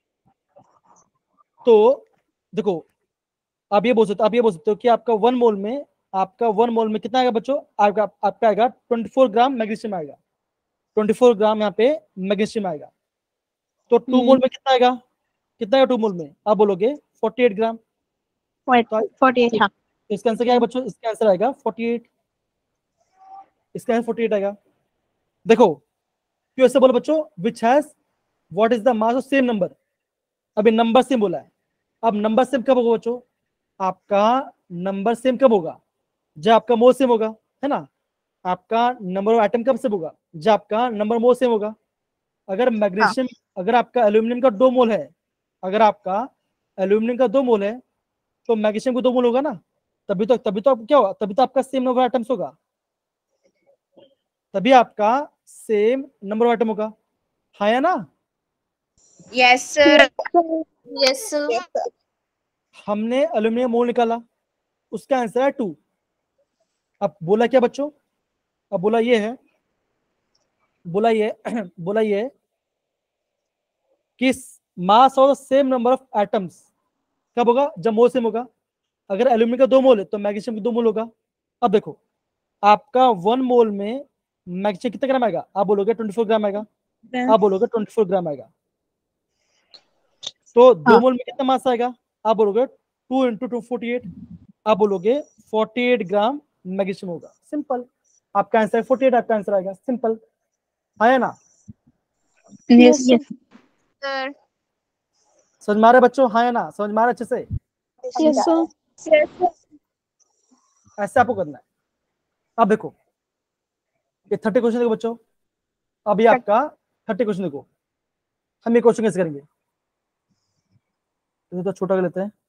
तो देखो आप ये बोल सकते आप ये बोल सकते हो कि आपका वन मोल में आपका वन मोल में कितना आएगा बच्चों, आपका आपका आएगा ट्वेंटी फोर ग्राम मैग्नीशियम आएगा, ट्वेंटी फोर ग्राम यहाँ पे मैग्नीशियम आएगा। तो टू हम्म। मोल में कितना आएगा, कितना आएगा टू मोल में, आप बोलोगे फोर्टी एट ग्राम। तो forty-eight, हाँ। इसका आंसर क्या है बच्चों, इसका आंसर आएगा फोर्टी एट, इसका आंसर फोर्टी एट आएगा। देखो क्यों ऐसे बोलो बच्चों, which has what is the mass of same number, अभी नंबर सेम बोला है। अब नंबर सेम कब होगा बच्चों, आपका नंबर सेम कब होगा, जब आपका मोल सेम होगा, है ना। आपका नंबर ऑफ एटम कब सेम होगा, जब आपका नंबर मोल सेम होगा। अगर मैग्नीशियम अगर आपका एल्यूमिनियम का दो मोल है, अगर आपका एल्यूमिनियम का दो मोल है तो मैग्नीशियम को दो मोल होगा ना, तभी तो तभी तो क्या होगा, तभी तो आपका सेम नंबर ऑफ एटम्स होगा, तभी आपका सेम नंबर ऑफ एटम होगा, है ना। Yes, sir. Yes, sir. हमने एल्यूमिनियम मोल निकाला, उसका आंसर है टू। अब बोला क्या बच्चों, अब बोला ये है बोला ये बोला ये कि mass of same number of atoms कब होगा, जब मोल सेम होगा। अगर एल्यूमिनियम का दो मोल है तो मैग्नीशियम का दो मोल होगा। अब देखो आपका वन मोल में मैग्नीशियम कितना ग्राम आएगा, आप बोलोगे ट्वेंटी फोर ग्राम आएगा, आप बोलोगे ट्वेंटी फोर ग्राम आएगा। तो दो मोल में कितना मास आएगा, आप बोलोगे two into two forty eight, आप बोलोगे फोर्टी एट ग्राम मैग्नीशियम होगा। सिंपल, आपका आंसर फोर्टी एट, आपका आंसर आएगा, सिंपल है ना। Yes, yes. Sir. समझ मारे बच्चों, है ना, समझ मारे अच्छे से, Yes, sir. Yes, sir. ऐसे आपको करना है। अब देखो ये थर्टी क्वेश्चन देखो बच्चों, अभी आपका थर्टी क्वेश्चन देखो, हम ये क्वेश्चन कैसे करेंगे, इसे तो छोटा कर लेते हैं।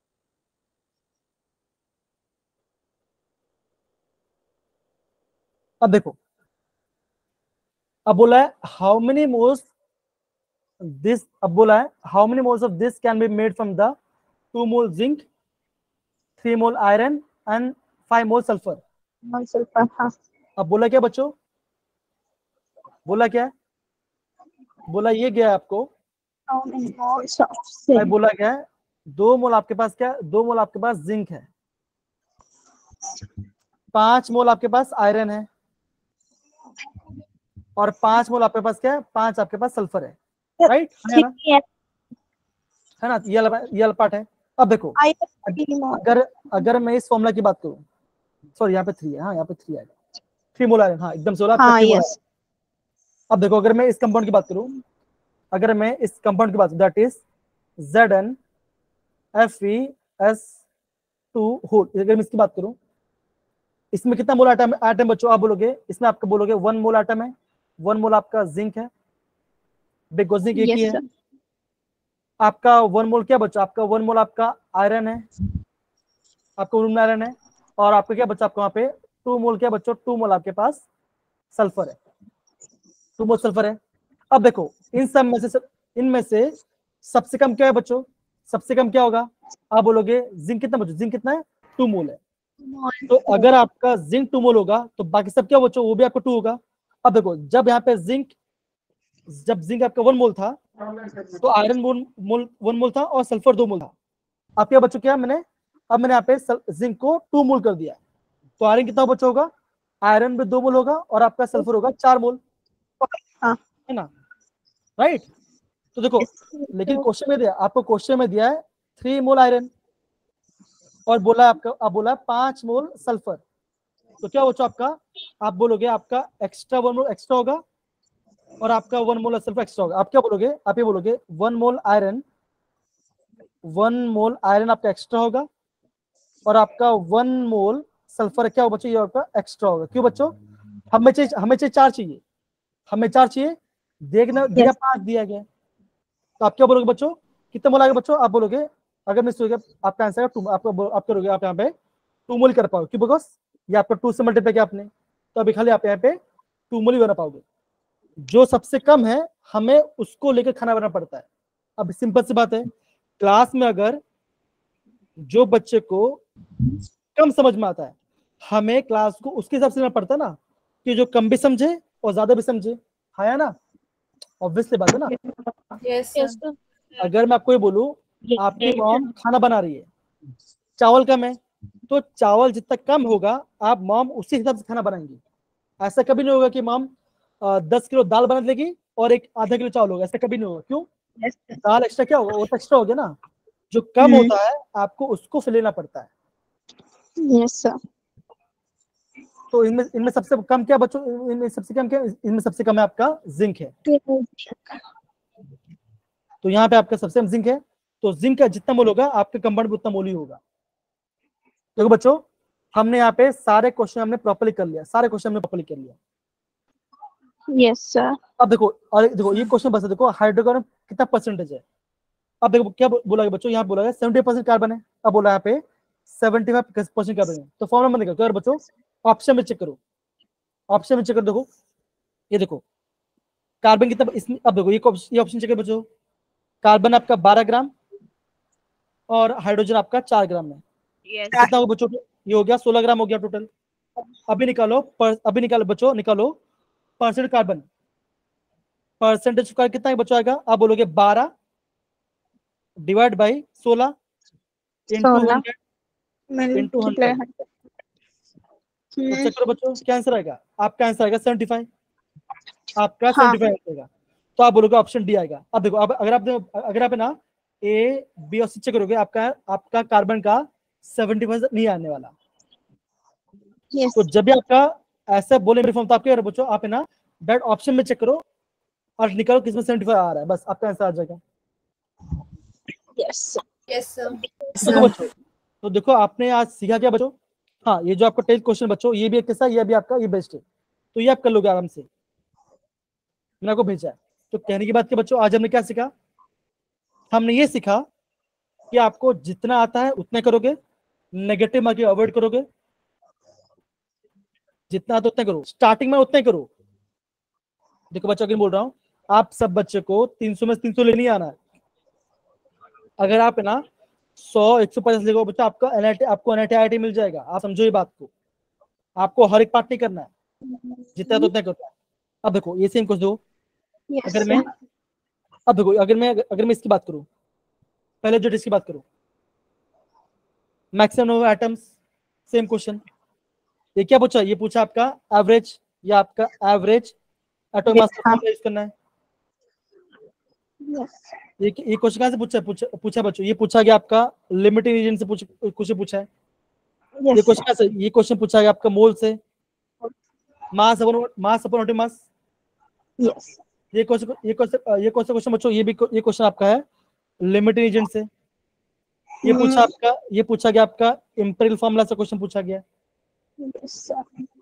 अब देखो अब बोला है हाउ मेनी मोल्स दिस, अब बोला है how many moles of this can be made from the two mole zinc, three mole iron and five mole sulphur. Sulfur, हाँ। अब बोला क्या बच्चों, बोला क्या है, बोला ये गया है आपको, How many moles of भाई zinc? बोला क्या है, दो मोल आपके पास क्या है, दो मोल आपके पास जिंक है, पांच मोल आपके पास आयरन है, और पांच मोल आपके पास क्या है, पांच आपके पास सल्फर है, राइट है ना, Yes. है ना, ये वाला ये वाला पार्ट है। अब देखो I have three more. अगर अगर मैं इस फॉर्मूला की बात करूं, सॉरी यहाँ पे थ्री है, हाँ यहाँ पे थ्री आएगा, थ्री मोल आयरन, हाँ एकदम से बोला हाँ, थ्री मोल yes. आयरन। अब देखो अगर मैं इस कंपाउंड की बात करूं, अगर मैं इस कंपाउंड की बात करूं that is Z N F E S two whole, अगर मैं इसकी बात करूं, इसमें कितना मोल आटम आटम बच्चों, आप बोलोगे इसमें आपका बोलोगे वन मोल आटम है, वन मोल आपका जिंक है, बिकॉज जिंक एक ही Yes, है। sir. आपका वन मोल क्या बच्चा, आपका वन मोल आपका आयरन है, आपका वन मोल आयरन है, और आपका क्या बच्चा, आपको वहां पे टू मोल क्या बच्चों, टू मोल आपके पास सल्फर है, टू मोल सल्फर है। अब देखो इन सब में से इनमें से सबसे कम क्या है बच्चों, सबसे कम क्या होगा, आप बोलोगे जिंक कितना बच्चों, जिंक कितना है, टू मोल है। तो अगर आपका जिंक टू मोल होगा तो बाकी सब क्या बच्चों, वो भी आपका टू होगा। अब देखो जब यहाँ पे जिंक जब जिंक आपका वन मोल था तो iron one mole one mole था और सल्फर दो मोल था। अब क्या बच्चों, क्या मैंने अब मैंने यहाँ पे जिंक को टू मोल कर दिया, तो आयरन कितना बच्चा होगा, आयरन भी दो मोल होगा और आपका सल्फर होगा चार मोल, है ना, राइट। तो देखो लेकिन क्वेश्चन में दिया आपको, क्वेश्चन में दिया है थ्री मोल आयरन और बोला आपका, अब बोला पांच मोल सल्फर, तो क्या बच्चों आपका, आप बोलोगे आपका एक्स्ट्रा वन मोल एक्स्ट्रा होगा और आपका वन मोल सल्फर एक्स्ट्रा होगा। आप क्या बोलोगे, आप ये बोलोगे one mole iron, one mole iron आपका एक्स्ट्रा होगा और आपका वन मोल सल्फर क्या होगा बच्चों, ये आपका एक्स्ट्रा होगा। क्यों बच्चों, हमें चाहिए हमें चाहिए चार चाहिए, हमें चार चाहिए, देखना दिया पांच दिया गया। तो आप क्या बोलोगे बच्चों, कितना मोल आएगा बच्चों, आप बोलोगे अगर मैं सोचेगा आपका आंसर है टू, आपका आप करोगे आप यहाँ पे टू मोल कर पाओगे। क्यों, बिकॉज ये आपका टू से मल्टीप्लाई किया आपने, तो अभी खाली आप यहाँ पे टू मोल ही बना पाओगे। जो सबसे कम है हमें उसको लेकर खाना बनाना पड़ता है। अब सिंपल सी बात है, क्लास में अगर जो बच्चे को कम समझ में आता है हमें क्लास को उसके हिसाब से लेना पड़ता है ना, कि जो कम भी समझे और ज्यादा भी समझे, है ना, ऑब्वियसली बात है ना। Yes, Yes, sir. sir. अगर मैं आपको ये बोलूं आपकी मॉम खाना बना रही है, चावल कम है, तो चावल जितना कम होगा आप मॉम उसी हिसाब से खाना बनाएंगे। ऐसा कभी नहीं होगा कि मॉम दस किलो दाल बना देगी और एक आधा किलो चावल होगा, ऐसा कभी नहीं होगा। क्यों, Yes, sir. दाल एक्स्ट्रा क्या होगा, वो तो एक्स्ट्रा हो गया ना। जो कम हम्म। होता है आपको उसको फिर लेना पड़ता है। Yes, sir. तो इनमें इनमें सबसे कम क्या बच्चों, इनमें सबसे कम क्या, इनमें सबसे कम है आपका जिंक है। तो यहाँ पे आपका सबसे कम जिंक है, तो जिंक का जितना मोल होगा आपके कंपाउंड में उतना मोल ही होगा। देखो बच्चों, हमने यहाँ पे सारे क्वेश्चन हमने प्रॉपर्ली कर लिया, सारे क्वेश्चन हमने प्रॉपर्ली कर लिया। Yes, sir. अब देखो, और देखो ये क्वेश्चन बस देखो हाइड्रोकार्बन कितना परसेंटेज है। अब देखो क्या बोला है बच्चों, यहाँ बोला है सेवेंटी परसेंट कार्बन है, अब बोला यहाँ पे सेवेंटी फाइव परसेंट कार्बन है। तो फॉर्मूला में देखो बच्चों, ऑप्शन में चेक करो, ऑप्शन में चेक करो, देखो ये देखो कार्बन कितना इसमें। अब देखो ये ऑप्शन चेक करो बच्चों, कार्बन आपका बारह ग्राम और हाइड्रोजन आपका चार ग्राम है। Yes. कितना होगा बच्चों, ये हो गया सोलह ग्राम हो गया टोटल। अभी निकालो पर, अभी निकालो बच्चों, निकालो परसेंट कार्बन, परसेंटेज का कितना बच्चों आएगा, आप बोलोगे बारह डिवाइड बाई सोलह इंटू सोलह hundred into multiply hundred. hundred. तो हम्म, चेक करो बच्चों क्या आंसर आएगा, आपका आंसर आएगा सेवेंटी फाइव, आपका हाँ। सेवेंटी फाइव आएगा। तो आप बोलोगे ऑप्शन डी आएगा। अब देखो, अब अगर आप अगर आप ना ए बी और सी चेक करोगे, आपका आपका कार्बन का सेवेंटी फाइव नहीं आने वाला। Yes. तो जब भी आपका ऐसा बोले मेरे फॉर्म, तो आप क्या करो बच्चों, आप है ना डायरेक्ट ऑप्शन में चेक करो और निकालो किसमें सेवेंटी फाइव आ रहा है, बस आपका आंसर आ जाएगा। Yes, sir. Yes, sir. तो देखो बच्चों, तो देखो आपने आज सीखा क्या बच्चों, हाँ ये जो आपका टेंथ क्वेश्चन बच्चों, ये भी एक कैसा, ये भी आपका ये बेस्ट है, तो ये आप कर लोगे आराम से, मैंने आपको भेजा है। तो कहने की बात क्या बच्चों, आज हमने क्या सीखा, हमने ये सीखा कि आपको जितना आता है उतना करोगे, नेगेटिव मार्किंग अवॉइड करोगे, जितना आता है उतना करो, स्टार्टिंग में उतना ही करो। देखो बच्चों, बोल रहा हूँ आप सब बच्चे को तीन सौ में तीन सौ लेने आना है। अगर आप है ना सौ एक सौ पचास लेगा बच्चा, आपका एनआईटी आपको एनआईटी आईआईटी मिल जाएगा। आप समझो ये बात को, आपको हर एक पार्ट नहीं करना है, जितना तो उतना करना है। अब देखो ये सेम कुछ दो, Yes, अगर sir. मैं अब देखो अगर मैं अगर मैं इसकी बात करूं, पहले जो इसकी बात करूं, maximum number atoms, same question. ये क्या पूछा, ये पूछा आपका एवरेज, या आपका एवरेज एटॉमिक मास का यूज करना है। Yes. ये ये क्वेश्चन कहां से पूछा पूछा पूछा बच्चों, ये पूछा गया आपका लिमिटिंग रीजन से पूछ क्वेश्चन पूछा है। ये Yes, क्वेश्चन sir. कहां से, ये क्वेश्चन पूछा गया आपका मोल से, mass upon mass upon atomic mass. Yes. ये क्वेश्चन ये क्वेश्चन ये क्वेश्चन क्वेश्चन बच्चों, ये भी ये क्वेश्चन आपका है लिमिटिंग रीजन से। ये पूछा आपका ये पूछा गया आपका इंपीरियल फार्मूला से क्वेश्चन पूछा गया। Yes, sir.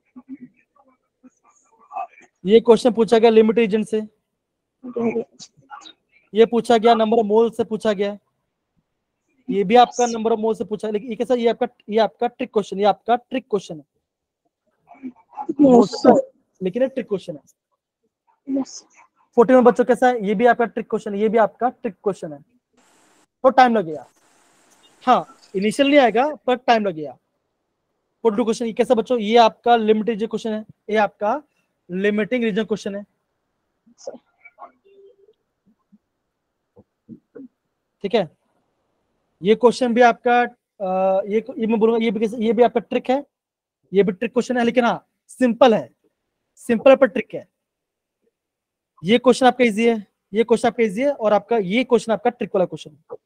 ये क्वेश्चन पूछा गया लिमिट रीजन से। Very. ये पूछा गया नंबर ऑफ मोल से पूछा गया। ये भी आपका नंबर ऑफ मोल से पूछा है, लेकिन ये कैसा, ये आपका ये आपका ट्रिक क्वेश्चन, ये आपका ट्रिक क्वेश्चन है। Yes, sir. लेकिन ये ट्रिक क्वेश्चन है। Yes. फोर्टी वन बच्चों कैसा है, ये भी आपका ट्रिक क्वेश्चन है, ये भी आपका ट्रिक क्वेश्चन है। तो टाइम लगेगा, हाँ इनिशियल नहीं आएगा पर टाइम लगेगा। फोर्टी टू क्वेश्चन ये कैसा बच्चों, ये आपका लिमिटेड क्वेश्चन है, ये आपका लिमिटिंग रीजन क्वेश्चन है। ठीक है, ये क्वेश्चन भी आपका आ, ये ये मैं बोलूंगा ये भी ये भी आपका ट्रिक है, ये भी ट्रिक क्वेश्चन है, लेकिन हाँ सिंपल है, सिंपल पर ट्रिक है। ये क्वेश्चन आपका इजी है, ये क्वेश्चन आपका इजी है, और आपका ये क्वेश्चन आपका ट्रिक वाला क्वेश्चन है।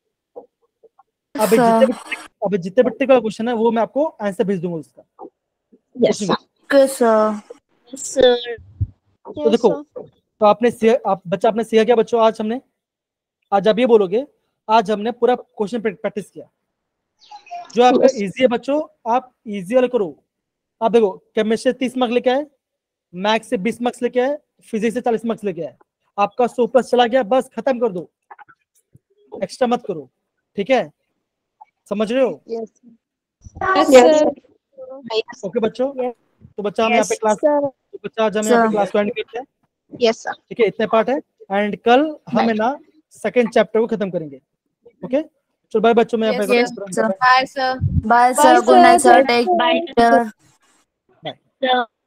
अब जितने भी अब जितने भी ट्रिक वाला क्वेश्चन है वो मैं आपको आंसर भेज दूंगा उसका। Yes, sir. Okay, sir. Sir. तो देखो, तो आपने सीखा, आप बच्चा आपने सीखा क्या बच्चों? आज हमने आज आप ये बोलोगे, आज हमने पूरा क्वेश्चन प्रैक्टिस किया। जो आपका Yes. इजी है बच्चों, आप इजी वाला करो। आप देखो, केमिस्ट्री तीस मार्क्स लेके आए, मैथ्स से बीस मार्क्स लेके आए, फिजिक्स से चालीस मार्क्स लेके आए, आपका सौ प्लस चला गया, बस खत्म कर दो, एक्स्ट्रा मत करो, ठीक है? समझ रहे हो? Yes, Yes, sir. ओके बच्चों, तो बच्चा हम यहाँ पे Yes, क्लास Sir. तो बच्चा आज हम यहाँ पे Sir. क्लास को एंड करते हैं, Yes, sir. ठीक है? इतने पार्ट है, एंड कल हम है ना सेकंड चैप्टर को खत्म करेंगे, ओके? चलो बाय बच्चों, मैं यहाँ पे Yes, sir. Bye, sir. Bye, Bye, sir. Good night, sir. sir. Take Bye. care. sir.